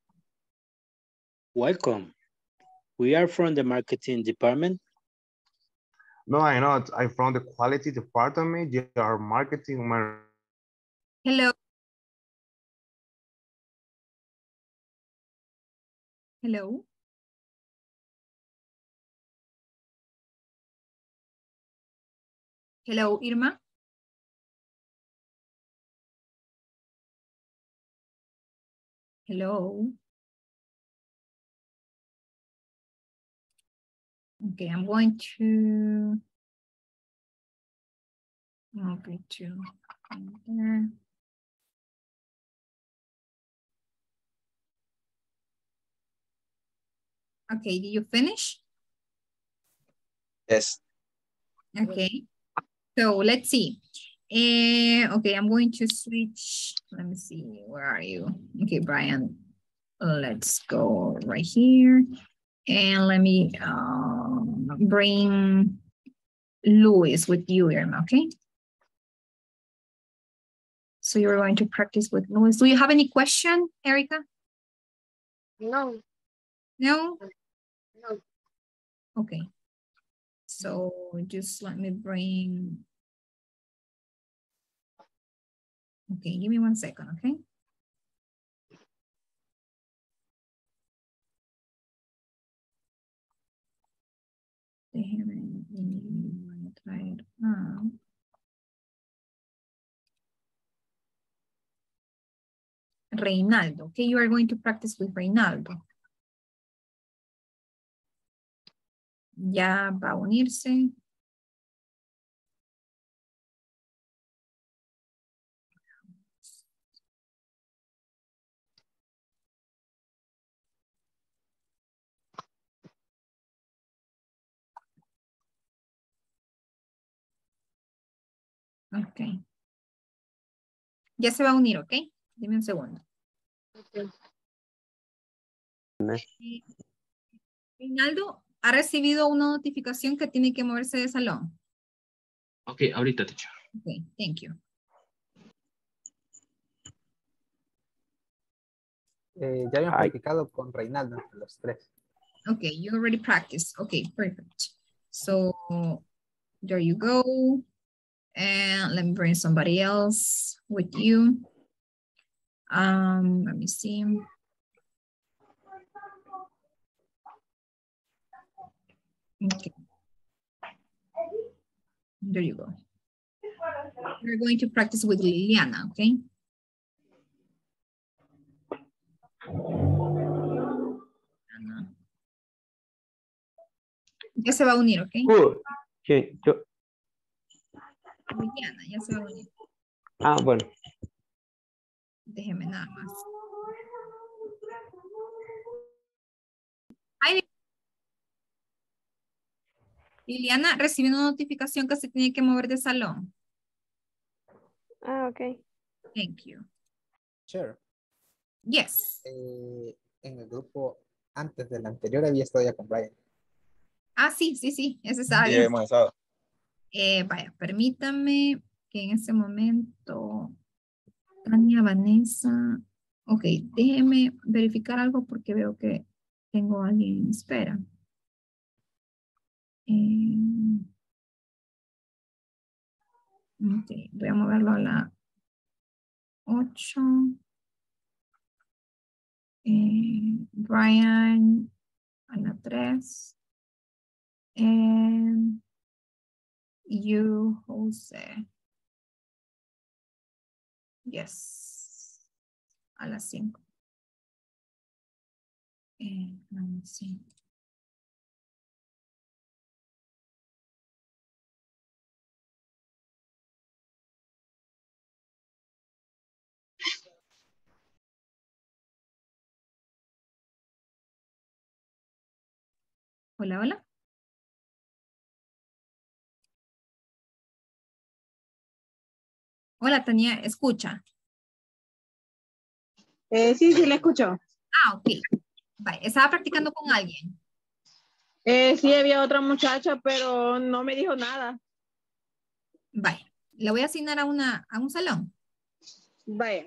Welcome. We are from the marketing department. No, I'm not. I'm from the quality department. You are marketing. Hello. Hello. Hello, Irma. Hello. Okay, I'm going to. Okay, there. Okay, did you finish? Yes. Okay, so let's see. Okay, I'm going to switch. Let me see, where are you? Okay, Brian, let's go right here. And let me bring Louis with you, Irma, okay? So you're going to practice with Louis. Do you have any question, Erica? No. No? No. Okay. So just let me bring. Okay, give me 1 second, okay? Déjeme traer. Reinaldo. Okay, you are going to practice with Reinaldo. Ya va a unirse. Ok. Ya se va a unir, ¿ok? Dime un segundo. Okay. Reinaldo, ¿ha recibido una notificación que tiene que moverse de salón? Ok, ahorita, teacher. Ok, thank you. Ya habían practicado con Reinaldo entre los tres. Okay, you already practiced. Okay, perfect. So there you go. And let me bring somebody else with you. Let me see. Okay. There you go. We're going to practice with Liliana, okay? Ya se va a unir, ¿ok? Sí, yo. Liliana, ya se va a unir. Ah, bueno. Déjeme nada más. Ay, Liliana, recibí una notificación que se tiene que mover de salón. Ah, ok. Thank you. Sure. Yes. En el grupo antes del anterior había estado ya con Brian. Ah, sí, sí, sí. Ese estaba Sí, bien. hemos estado. Vaya, permítame que en este momento Tania, Vanessa. Ok, déjeme verificar algo porque veo que tengo a alguien en espera. Ok, voy a moverlo a la 8. Brian a la 3. And you, Jose. Yes. A las 5. Sí. Hola, hola. Hola, Tania, escucha. Sí, le escucho. Ah, ok. Vale, ¿estaba practicando con alguien? Sí, había otra muchacha, pero no me dijo nada. Vale, le voy a asignar a un salón. Vaya.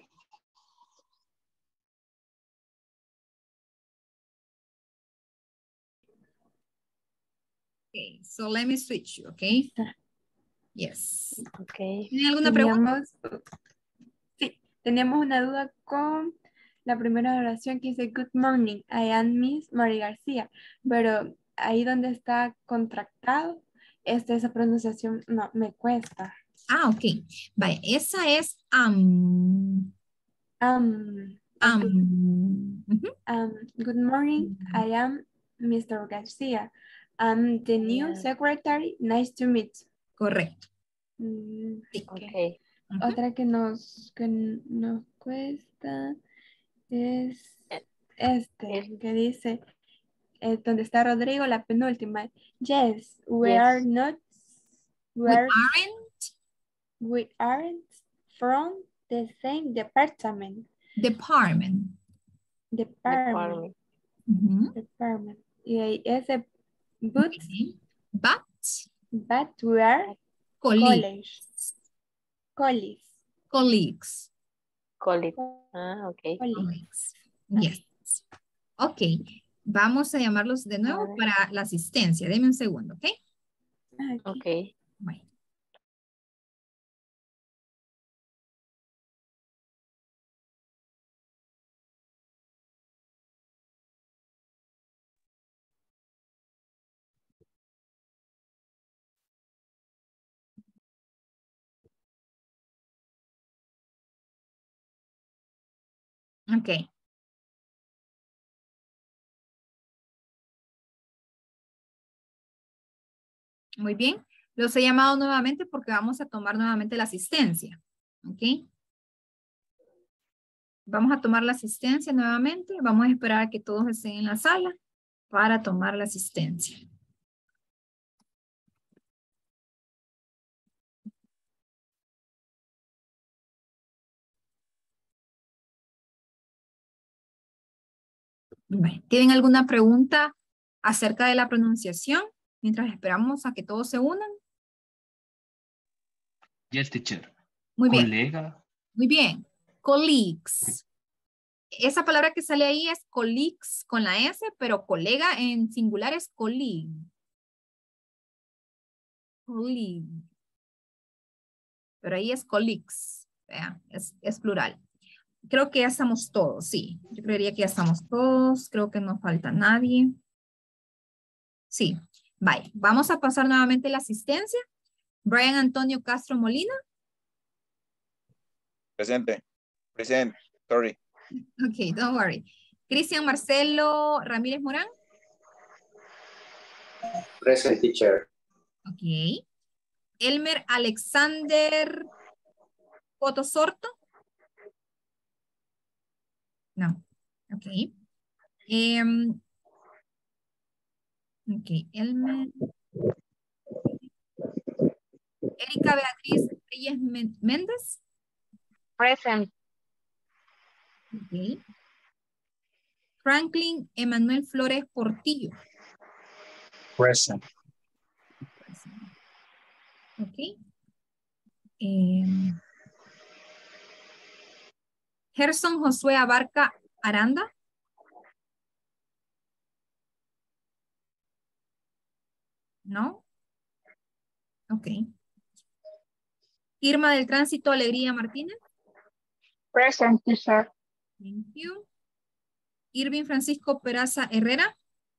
Okay, so let me switch you, okay? Yes. Okay. ¿Tiene alguna pregunta? Sí, teníamos una duda con la primera oración que dice Good morning, I am Miss Mary García, pero ahí donde está contractado, esa pronunciación no me cuesta. Ah, ok. Vale, esa es good morning, I am Mr. García. I'm the new secretary. Nice to meet you. Correcto. Okay. Otra que nos cuesta es que dice, donde está Rodrigo, la penúltima. Yes, we are not. We aren't from the same department. Department. Y ahí ese but we are colleagues. Ah, ok. Colleagues. Yes. Ok. Vamos a llamarlos de nuevo para la asistencia. Deme un segundo, ¿ok? Ok. Bueno. Ok. Muy bien. Los he llamado nuevamente porque vamos a tomar nuevamente la asistencia. ¿Ok? Vamos a tomar la asistencia nuevamente. Vamos a esperar a que todos estén en la sala para tomar la asistencia. Bueno, ¿tienen alguna pregunta acerca de la pronunciación mientras esperamos a que todos se unan? Yes, teacher. Muy bien. Colega. Muy bien. Colleagues. Esa palabra que sale ahí es colleagues con la S, pero colega en singular es colleague. Colleague. Pero ahí es colleagues. Vea, es plural. Creo que ya estamos todos, sí. Yo creería que ya estamos todos. Creo que no falta nadie. Sí. Bye. Vamos a pasar nuevamente la asistencia. Brian Antonio Castro Molina. Presente. Present. Sorry. Ok, don't worry. Cristian Marcelo Ramírez Morán. Present, teacher. Ok. Elmer Alexander Cotosorto. No. Ok. Ok, Elmer. Erika Beatriz Reyes Méndez. Present. Ok. Franklin Emanuel Flores Portillo. Present. Ok. Gerson Josué Abarca Aranda. ¿No? Ok. Irma del Tránsito Alegría Martínez. Present, teacher. Thank you. Irving Francisco Peraza Herrera.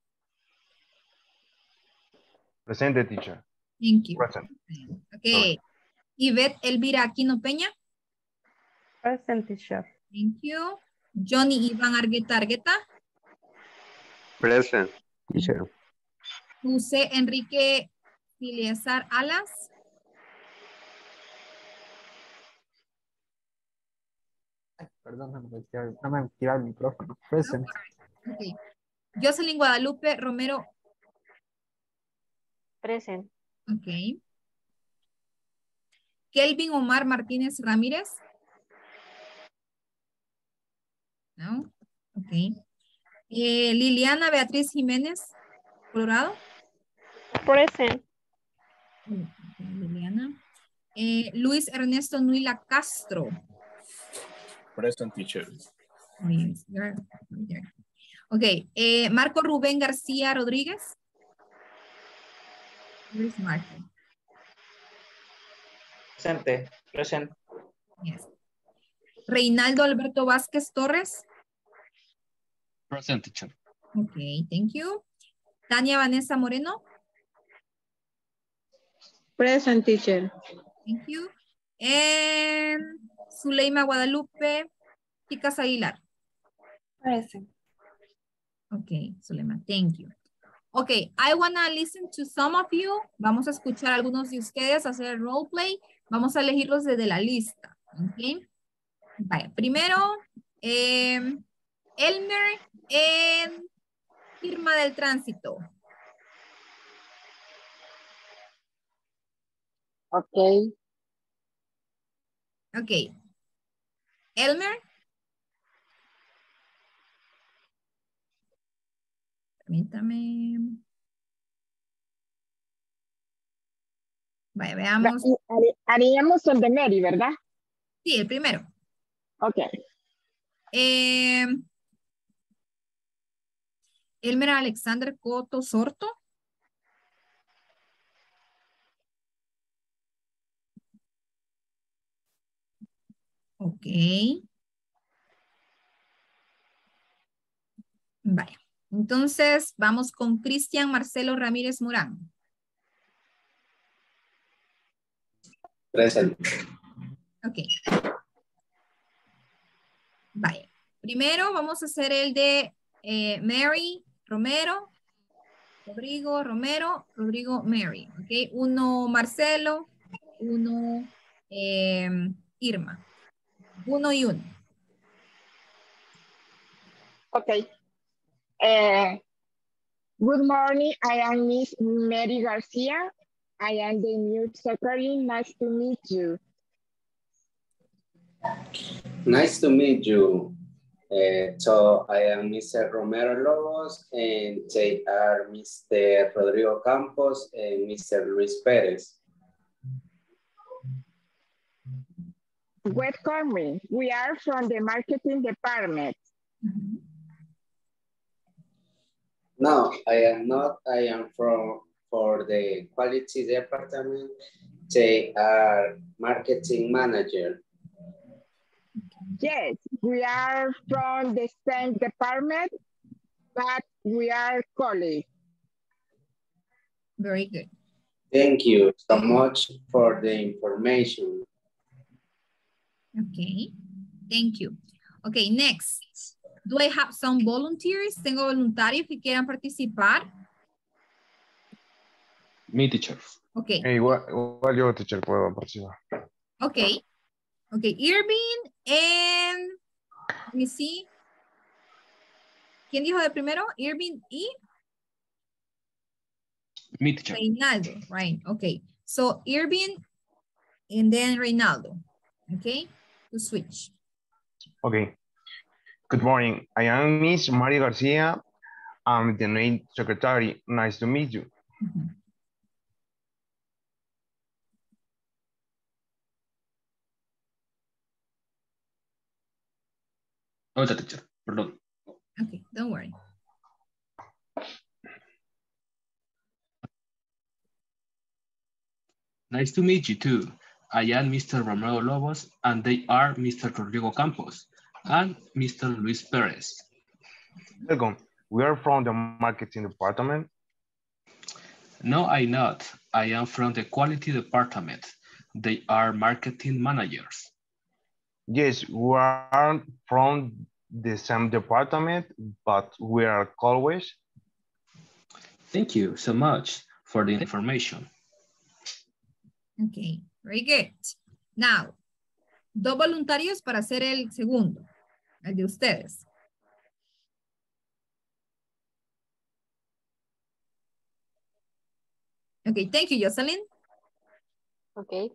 Presente, teacher. Thank you. Present. Okay. Yvette Elvira Aquino Peña. Present, teacher. Thank you. Johnny Iván Argueta Argueta. Present, teacher. José Enrique Filiazar Alas. Perdón, no me tiraba el micrófono. Present. Okay. Jocelyn Guadalupe Romero. Present. Ok. Kelvin Omar Martínez Ramírez. No. Ok. Liliana Beatriz Jiménez Colorado. Present. Liliana. Luis Ernesto Nuila Castro. Present, teacher. Yes, you're there. Ok. Marco Rubén García Rodríguez. Where is Marco? Presente. Present. Yes. Reinaldo Alberto Vázquez Torres. Present, teacher. Ok, thank you. Tania Vanessa Moreno. Present, teacher. Thank you. And Zuleima Guadalupe Chicas Aguilar. Present. Ok, Zuleima, thank you. Ok, I wanna listen to some of you. Vamos a escuchar a algunos de ustedes hacer el role play. Vamos a elegirlos desde la lista. Ok. Vaya, primero, Elmer en Irma del Tránsito. Ok. Ok. Elmer. Permítame. Vaya, veamos. Haríamos el de Mary, ¿verdad? Sí, el primero. Ok. Elmer Alexander Coto Sorto. Ok. Vaya. Entonces, vamos con Cristian Marcelo Ramírez Morán. Present. Ok. Vaya. Primero vamos a hacer el de Mary Romero, Rodrigo Romero, Rodrigo Mary. Ok. Uno Marcelo, uno Irma. Uno y uno. Ok. Good morning. I am Miss Mary Garcia. I am the new secretary. Nice to meet you. Nice to meet you. So I am Mr. Romero Lobos and they are Mr. Rodrigo Campos and Mr. Luis Perez. Welcome. We are from the marketing department. No, I am not. I am for the quality department. They are marketing manager. Yes, we are from the same department, but we are colleagues. Very good. Thank you so much for the information. Okay, thank you. Okay, next. Do I have some volunteers? ¿Tengo voluntarios que quieran participar? Me, teacher. Okay. Igual yo, teacher, puedo participar. Okay. Okay, Irving and let me see. ¿Quién dijo de primero? Irving y Me, teacher. Reinaldo, right? Okay. So Irving and then Reinaldo. Okay, to switch. Okay. Good morning. I am Miss Mari Garcia. I'm the new secretary. Nice to meet you. Otra, teacher. Perdón. Okay, don't worry. Nice to meet you too. I am Mr. Romero Lobos, and they are Mr. Rodrigo Campos and Mr. Luis Perez. Welcome. We are from the marketing department. No, I'm not. I am from the quality department. They are marketing managers. Yes, we are from the same department, but we are colleagues. Thank you so much for the information. Okay, very good. Now, dos voluntarios para hacer el segundo, el de ustedes. Okay, thank you, Jocelyn. Okay.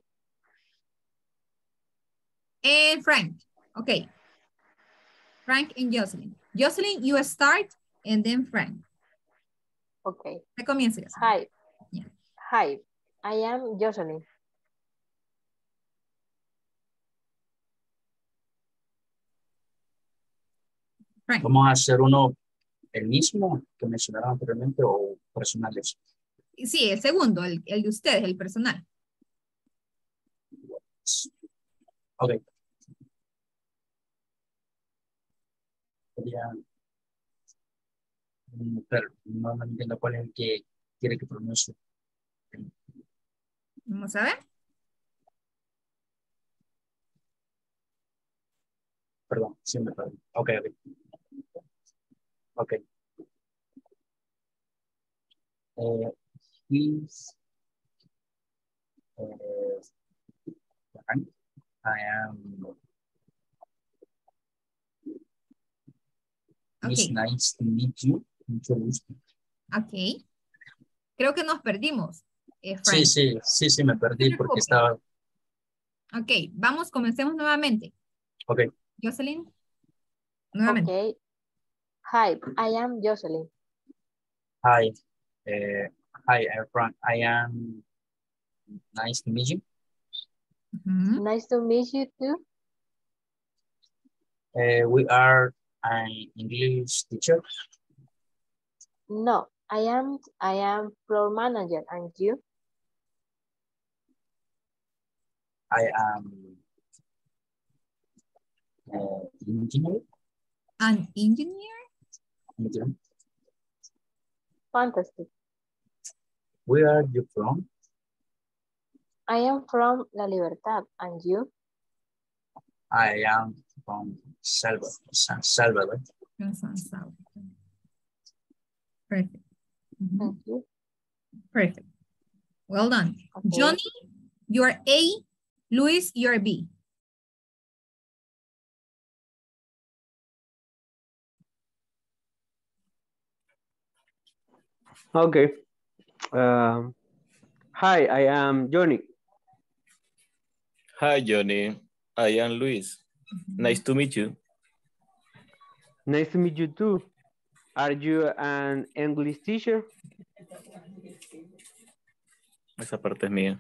And Frank. Okay. Frank and Jocelyn. Jocelyn, you start, and then Frank. Okay. ¿Qué comienza? Hi. Yeah. Hi, I am Jocelyn. Frank. Vamos a hacer uno el mismo que mencionaron anteriormente o personales. Sí, el segundo, el de ustedes, el personal. Ok. Pero no entiendo cuál es el que quiere que pronuncie. Vamos a ver. Perdón, sí me perdí. Ok, ok. Ok. He's I am. It's Okay. nice to meet you. Mucho gusto. Ok. Creo que nos perdimos. Sí, Frank. sí, me perdí porque estaba. Ok, vamos, comencemos nuevamente. Ok. Jocelyn. Nuevamente. Okay. Hi, I am Jocelyn. Hi. Hi, Frank. I am. Nice to meet you. Nice to meet you too. We are an English teacher. No, I am floor manager, and you? I am engineer. An engineer? Okay. Fantastic. Where are you from? I am from La Libertad, and you? I am from San Salvador. From San Salvador. Perfect. Thank you. Perfect. Well done. Okay. Johnny, you are A. Luis, you are B. Okay. Hi, I am Johnny. Hi, Johnny. I am Luis. Nice to meet you. Nice to meet you too. Are you an English teacher? Esa parte es mía.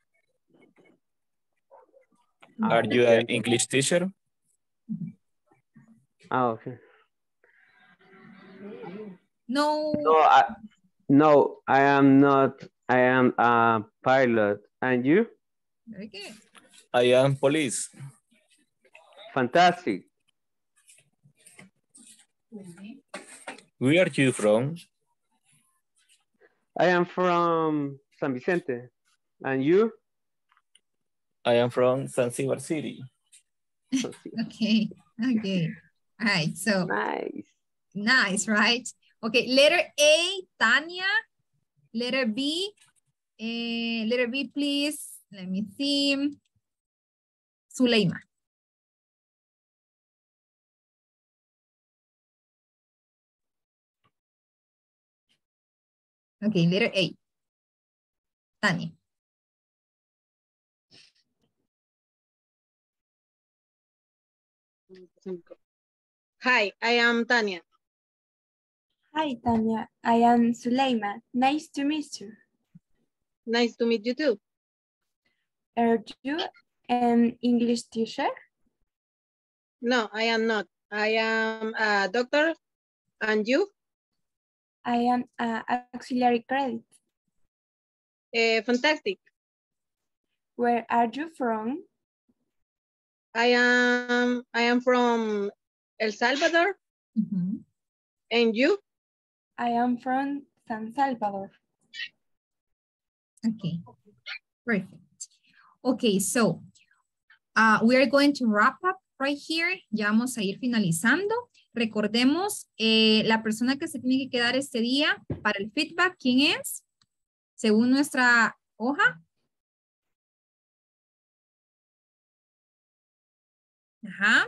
Are you an English teacher? Okay. No. No, I am not. I am a pilot. And you? Very good. I am police. Fantastic. Where are you from? I am from San Vicente. And you? I am from Zanzibar City. Okay. Okay. All right. So nice. Nice, right? Okay. Letter A, Tanya. Letter B, please. Let me see. Zuleima. Okay, letter A. Tanya. Hi, I am Tanya. Hi, Tanya. I am Zuleima. Nice to meet you. Nice to meet you too. Are you an English teacher? No, I am not. I am a doctor. And you? I am an auxiliary credit. Fantastic. Where are you from? I am from El Salvador. And you? I am from San Salvador. Okay, perfect. Okay, so we are going to wrap up right here. Ya vamos a ir finalizando. Recordemos, la persona que se tiene que quedar este día para el feedback, ¿quién es? Según nuestra hoja. Ajá.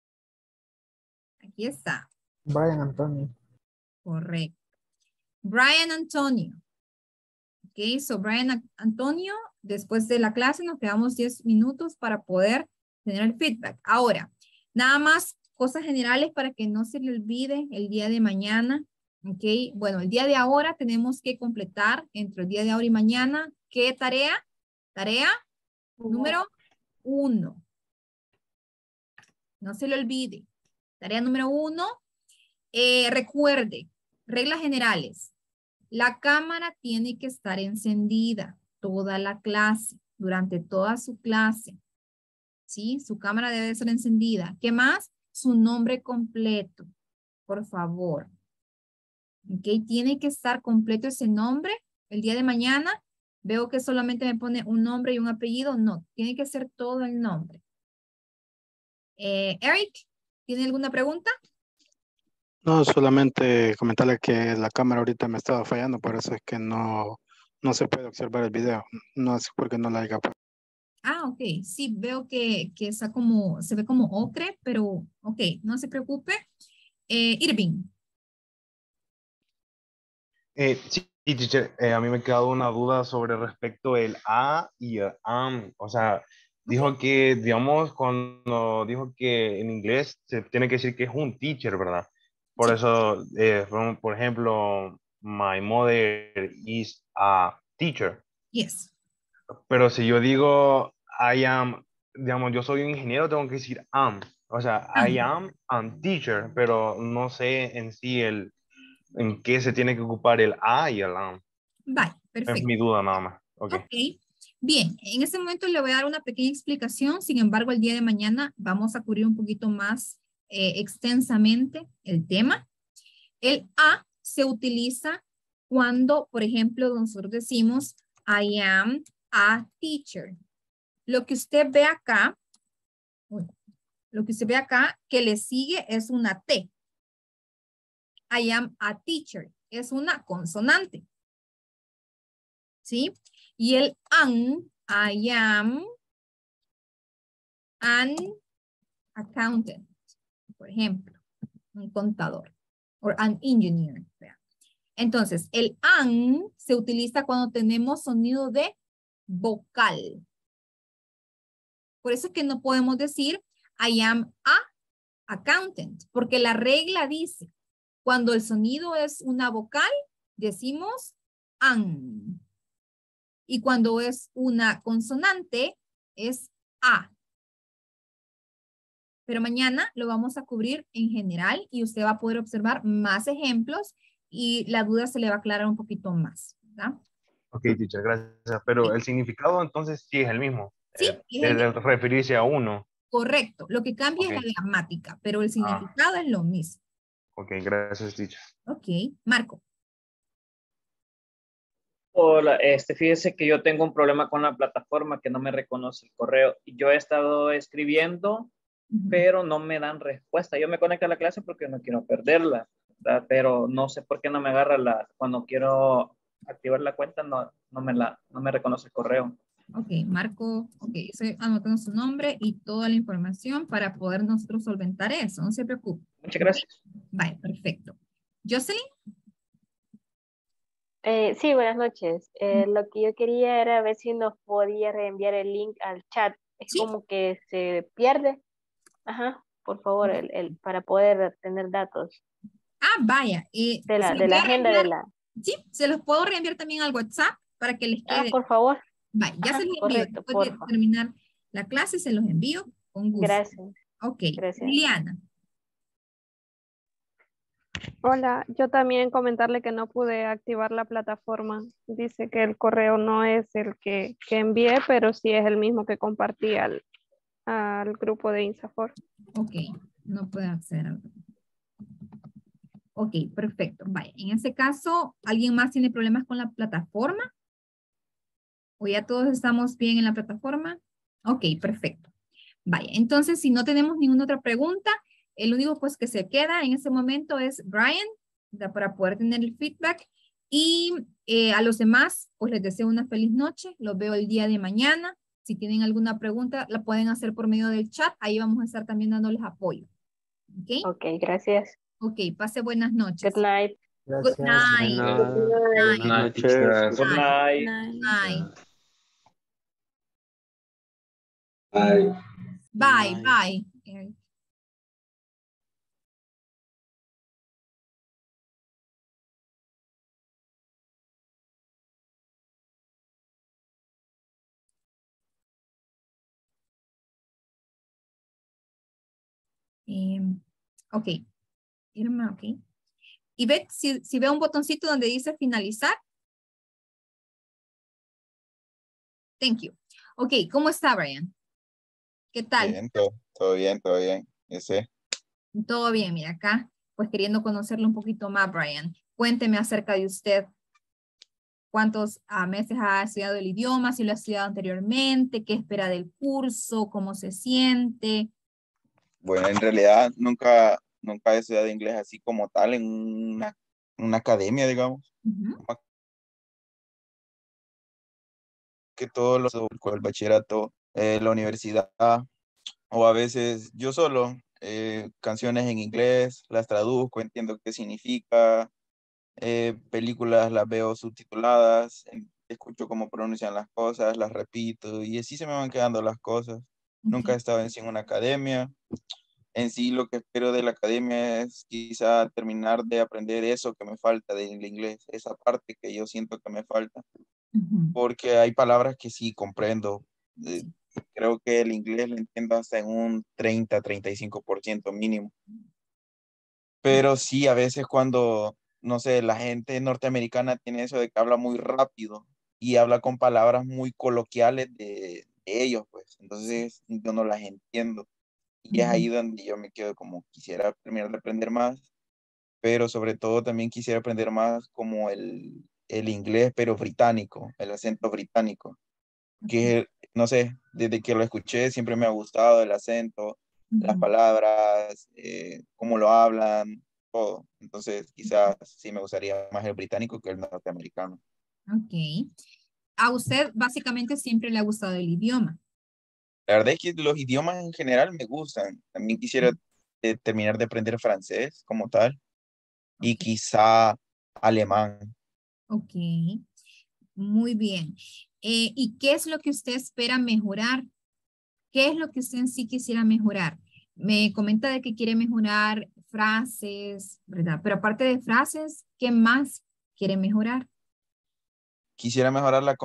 Aquí está. Brian Antonio. Correcto. Brian Antonio. Ok, so Brian Antonio, después de la clase nos quedamos 10 minutos para poder tener el feedback. Ahora, nada más cosas generales para que no se le olvide el día de mañana. Ok, bueno, el día de ahora tenemos que completar entre el día de ahora y mañana. ¿Qué tarea? Tarea número 1. No se le olvide. Tarea número 1. Recuerde, reglas generales. La cámara tiene que estar encendida toda la clase, durante toda su clase. ¿Sí? Su cámara debe ser encendida. ¿Qué más? Su nombre completo, por favor. ¿Ok? Tiene que estar completo ese nombre. El día de mañana veo que solamente me pone un nombre y un apellido. No, tiene que ser todo el nombre. Eric, ¿tiene alguna pregunta? No, solamente comentarle que la cámara ahorita me estaba fallando, por eso es que no se puede observar el video. No sé por qué no la haya puesto. Ah, ok. Sí, veo que está como, se ve como ocre, pero ok, no se preocupe. Irving. Sí, teacher, a mí me ha quedado una duda sobre respecto el a y el am. O sea, dijo que, digamos, cuando dijo que en inglés se tiene que decir que es un teacher, ¿verdad? Por eso, por ejemplo, my mother is a teacher. Yes. Pero si yo digo I am, digamos, yo soy un ingeniero, tengo que decir am. O sea, I am teacher, pero no sé en sí en qué se tiene que ocupar el a y el am. Vale, perfecto. Es mi duda nada más. Okay. Ok. Bien, en este momento le voy a dar una pequeña explicación. Sin embargo, el día de mañana vamos a cubrir un poquito más extensamente el tema. El a se utiliza cuando, por ejemplo, nosotros decimos I am a teacher. Lo que usted ve acá, que le sigue es una T. I am a teacher. Es una consonante. ¿Sí? Y el an, I am an accountant, por ejemplo, un contador, o an engineer. Entonces, el an se utiliza cuando tenemos sonido de vocal. Por eso es que no podemos decir I am a accountant, porque la regla dice, cuando el sonido es una vocal, decimos an. Y cuando es una consonante, es a. Pero mañana lo vamos a cubrir en general y usted va a poder observar más ejemplos y la duda se le va a aclarar un poquito más, ¿verdad? Ok, teacher, gracias. Pero el significado entonces sí es el mismo. Sí, es referirse a uno. Correcto. Lo que cambia es la gramática, pero el significado es lo mismo. Ok, gracias, teacher. Ok, Marco. Hola, fíjese que yo tengo un problema con la plataforma que no me reconoce el correo. Yo he estado escribiendo, pero no me dan respuesta. Yo me conecto a la clase porque no quiero perderla, ¿verdad? Pero no sé por qué no me agarra cuando quiero activar la cuenta, no me reconoce el correo. Ok, Marco, ok, estoy anotando su nombre y toda la información para poder nosotros solventar eso, no se preocupe. Muchas gracias. Vale, perfecto. Jocelyn. Sí, buenas noches. Lo que yo quería era ver si nos podía reenviar el link al chat. Es como que se pierde. Ajá, por favor, para poder tener datos. Ah, vaya. De la agenda de la... Sí, se los puedo reenviar también al WhatsApp para que les quede. Ah, por favor. Vaya, ya se los envío. Correcto, después de terminar la clase se los envío con gusto. Gracias. Ok, Gracias. Liliana. Hola, yo también comentarle que no pude activar la plataforma. Dice que el correo no es el que envié, pero sí es el mismo que compartí al grupo de INSAFOR. Ok, no puede acceder al grupo. Ok, perfecto. Vaya, en ese caso, ¿alguien más tiene problemas con la plataforma? ¿O ya todos estamos bien en la plataforma? Ok, perfecto. Vaya, entonces si no tenemos ninguna otra pregunta, el único pues que se queda en este momento es Brian, para poder tener el feedback. Y a los demás, pues les deseo una feliz noche. Los veo el día de mañana. Si tienen alguna pregunta, la pueden hacer por medio del chat. Ahí vamos a estar también dándoles apoyo. ¿Ok? Ok, gracias. Ok, pase buenas noches. Good night. Good Gracias. night. Buenas Night. noches. Good night. Night. Bye. Bye, bye. Eric. Ok, Irma, ok. Y ve, si ve un botoncito donde dice finalizar. Thank you. Ok, ¿cómo está, Brian? ¿Qué tal? Bien, todo bien, todo bien. Ese. Todo bien, mira acá, pues queriendo conocerlo un poquito más, Brian. Cuénteme acerca de usted. ¿Cuántos meses ha estudiado el idioma? Si lo ha estudiado anteriormente, ¿qué espera del curso? ¿Cómo se siente? Bueno, en realidad nunca he estudiado inglés así como tal en una academia, digamos. Que todos los con el bachillerato, la universidad, o a veces yo solo, canciones en inglés, las traduzco, entiendo qué significa, películas las veo subtituladas, escucho cómo pronuncian las cosas, las repito, y así se me van quedando las cosas. Nunca he estado en sí en una academia. En sí lo que espero de la academia es quizá terminar de aprender eso que me falta del inglés, esa parte que yo siento que me falta, porque hay palabras que sí comprendo. Creo que el inglés lo entiendo hasta en un 30-35% mínimo. Pero sí, a veces cuando, no sé, la gente norteamericana tiene eso de que habla muy rápido y habla con palabras muy coloquiales de ellos, pues. Entonces yo no las entiendo. Y es ahí donde yo me quedo como quisiera terminar de aprender más, pero sobre todo también quisiera aprender más como el inglés, pero británico, el acento británico, que no sé, desde que lo escuché siempre me ha gustado el acento, las palabras, cómo lo hablan, todo. Entonces quizás sí me gustaría más el británico que el norteamericano. Ok. A usted básicamente siempre le ha gustado el idioma. La verdad es que los idiomas en general me gustan. También quisiera terminar de aprender francés como tal y quizá alemán. Ok, muy bien. ¿Y qué es lo que usted espera mejorar? ¿Qué es lo que usted en sí quisiera mejorar? Me comenta de que quiere mejorar frases, ¿verdad? Pero aparte de frases, ¿qué más quiere mejorar? Quisiera mejorar la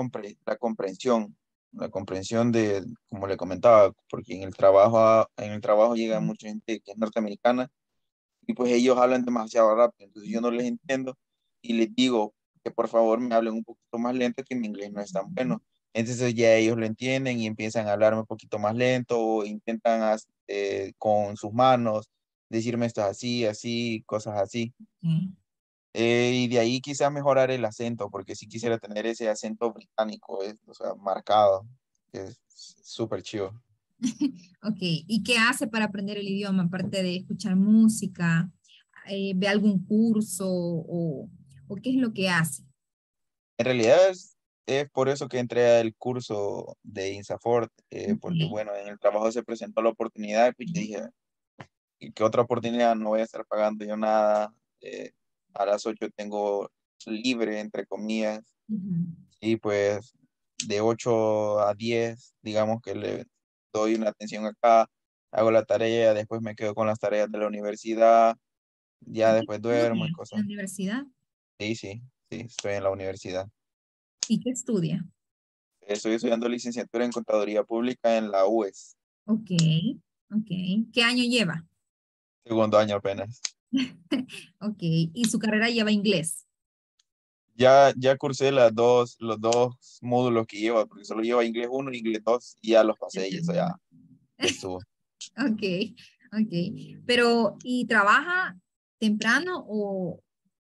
comprensión de, como le comentaba, porque en el trabajo llega mucha gente que es norteamericana y pues ellos hablan demasiado rápido, entonces yo no les entiendo y les digo que por favor me hablen un poquito más lento, que mi inglés no es tan bueno. Entonces ya ellos lo entienden y empiezan a hablarme un poquito más lento o intentan con sus manos decirme esto así, así, cosas así. Y de ahí quizás mejorar el acento, porque sí quisiera tener ese acento británico, o sea, marcado, que es súper chido. Ok, ¿y qué hace para aprender el idioma? Aparte de escuchar música, ¿ve algún curso o qué es lo que hace? En realidad es por eso que entré al curso de INSAFORT, porque bueno, en el trabajo se presentó la oportunidad, pues yo dije, ¿y qué otra oportunidad? No voy a estar pagando yo nada, a las 8 tengo libre, entre comillas, y pues de 8 a 10, digamos que le doy una atención acá, hago la tarea, después me quedo con las tareas de la universidad, ya después duermo y ¿En cosas. la universidad? Sí, estoy en la universidad. ¿Y qué estudia? Estoy estudiando licenciatura en Contaduría Pública en la UES, Ok, ok. ¿Qué año lleva? segundo año apenas. Ok, y su carrera lleva inglés. Ya cursé los dos módulos que lleva, porque solo lleva inglés 1 y inglés 2 y ya los pasé y eso ya estuvo. Ok, ok. Pero, ¿y trabaja temprano o...?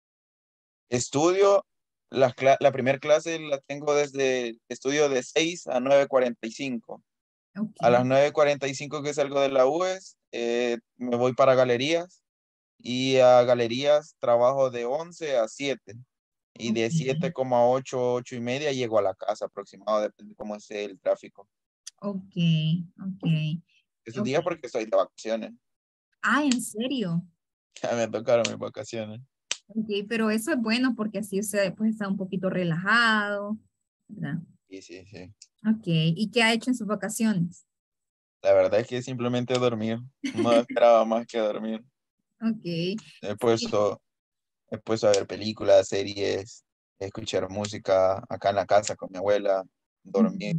Estudio, la primera clase la tengo desde estudio de 6 a 9:45. A las 9:45 que salgo de la UES, me voy para galerías y a galerías trabajo de 11 a 7 y de 7 como a 8, 8:30 llego a la casa aproximado, depende cómo esté el tráfico. Ok, ok. Esos días porque estoy de vacaciones. Ah, ¿en serio? Me tocaron mis vacaciones. Ok, pero eso es bueno porque así usted pues está un poquito relajado, ¿verdad? Sí, sí, sí. Ok, ¿y qué ha hecho en sus vacaciones? La verdad es que simplemente dormir. No esperaba más que dormir. Ok. He puesto a ver películas, series, escuchar música acá en la casa con mi abuela, dormir.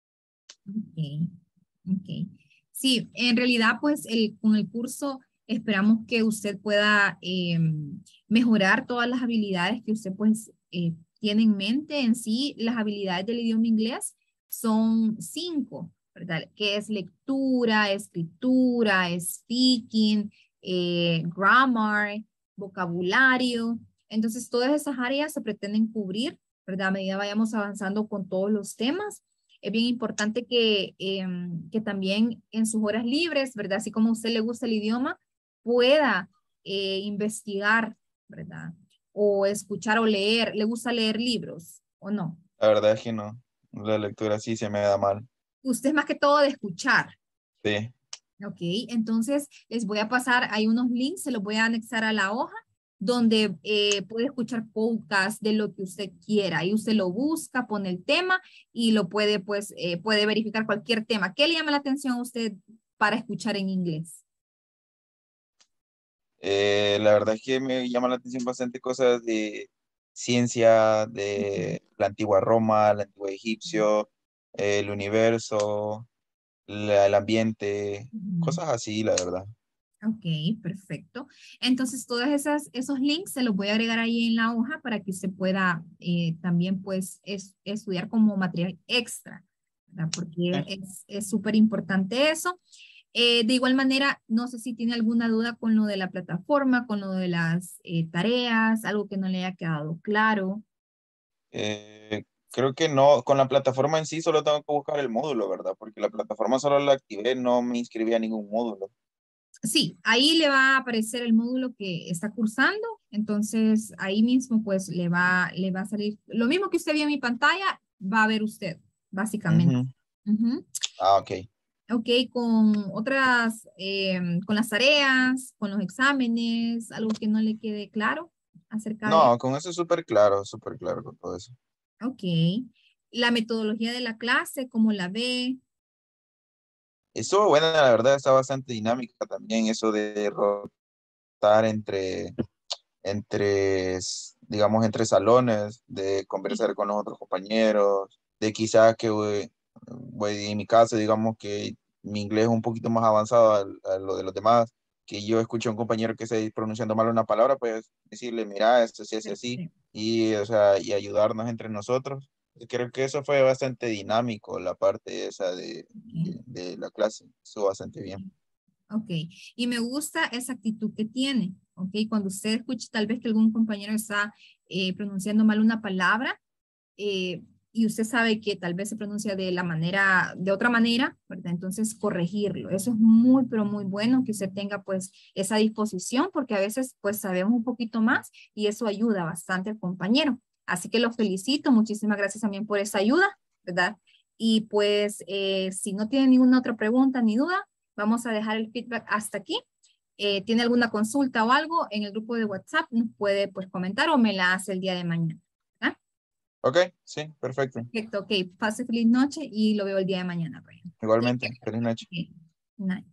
Ok, ok. Sí, en realidad pues con el curso esperamos que usted pueda mejorar todas las habilidades que usted pues tiene en mente en sí. Las habilidades del idioma inglés son 5, ¿verdad? Que es lectura, escritura, speaking, grammar, vocabulario. Entonces todas esas áreas se pretenden cubrir, ¿verdad? A medida vayamos avanzando con todos los temas. Es bien importante que también en sus horas libres, ¿verdad? Así como a usted le gusta el idioma, pueda investigar, ¿verdad? O escuchar o leer. ¿Le gusta leer libros o no? La verdad es que no. La lectura sí se me da mal. Usted es más que todo de escuchar. Sí. Ok, entonces les voy a pasar, hay unos links, se los voy a anexar a la hoja, donde puede escuchar podcast de lo que usted quiera. Ahí usted lo busca, pone el tema y lo puede, pues, puede verificar cualquier tema. ¿Qué le llama la atención a usted para escuchar en inglés? La verdad es que me llama la atención bastante cosas de ciencia, de la antigua Roma, el antiguo Egipcio, el universo, el ambiente, cosas así, la verdad. Ok, perfecto. Entonces, esos links se los voy a agregar ahí en la hoja para que usted pueda también, pues, estudiar como material extra, ¿verdad? Porque es súper importante eso. De igual manera, no sé si tiene alguna duda con lo de la plataforma, con lo de las tareas, algo que no le haya quedado claro. Creo que no, con la plataforma en sí solo tengo que buscar el módulo, ¿verdad? Porque la plataforma solo la activé, no me inscribí a ningún módulo. Sí, ahí le va a aparecer el módulo que está cursando, entonces ahí mismo pues le va a salir, lo mismo que usted vio en mi pantalla, va a ver usted, básicamente. Ah, ok. Ok, con otras, con las tareas, con los exámenes, algo que no le quede claro acerca de... No, con eso es súper claro con todo eso. Ok, la metodología de la clase, ¿cómo la ve? Estuvo buena, la verdad, está bastante dinámica también, eso de rotar digamos, entre salones, de conversar con los otros compañeros, de quizás que, en mi caso, digamos que mi inglés es un poquito más avanzado a lo de los demás, que yo escucho a un compañero que esté pronunciando mal una palabra, pues decirle, mira, esto se hace así, y, o sea, y ayudarnos entre nosotros. Creo que eso fue bastante dinámico, la parte esa de la clase, estuvo bastante bien. Ok, y me gusta esa actitud que tiene, ok, cuando usted escucha tal vez que algún compañero está pronunciando mal una palabra y usted sabe que tal vez se pronuncia de otra manera, ¿verdad? Entonces corregirlo, eso es muy, pero muy bueno que usted tenga pues esa disposición porque a veces pues sabemos un poquito más y eso ayuda bastante al compañero. Así que lo felicito, muchísimas gracias también por esa ayuda, ¿verdad? Y pues si no tiene ninguna otra pregunta ni duda, vamos a dejar el feedback hasta aquí. ¿Tiene alguna consulta o algo en el grupo de WhatsApp? Nos puede pues comentar o me la hace el día de mañana. ¿Ah? Ok, sí, perfecto. Perfecto, ok. Pase feliz noche y lo veo el día de mañana. Igualmente, feliz noche. Okay. Night.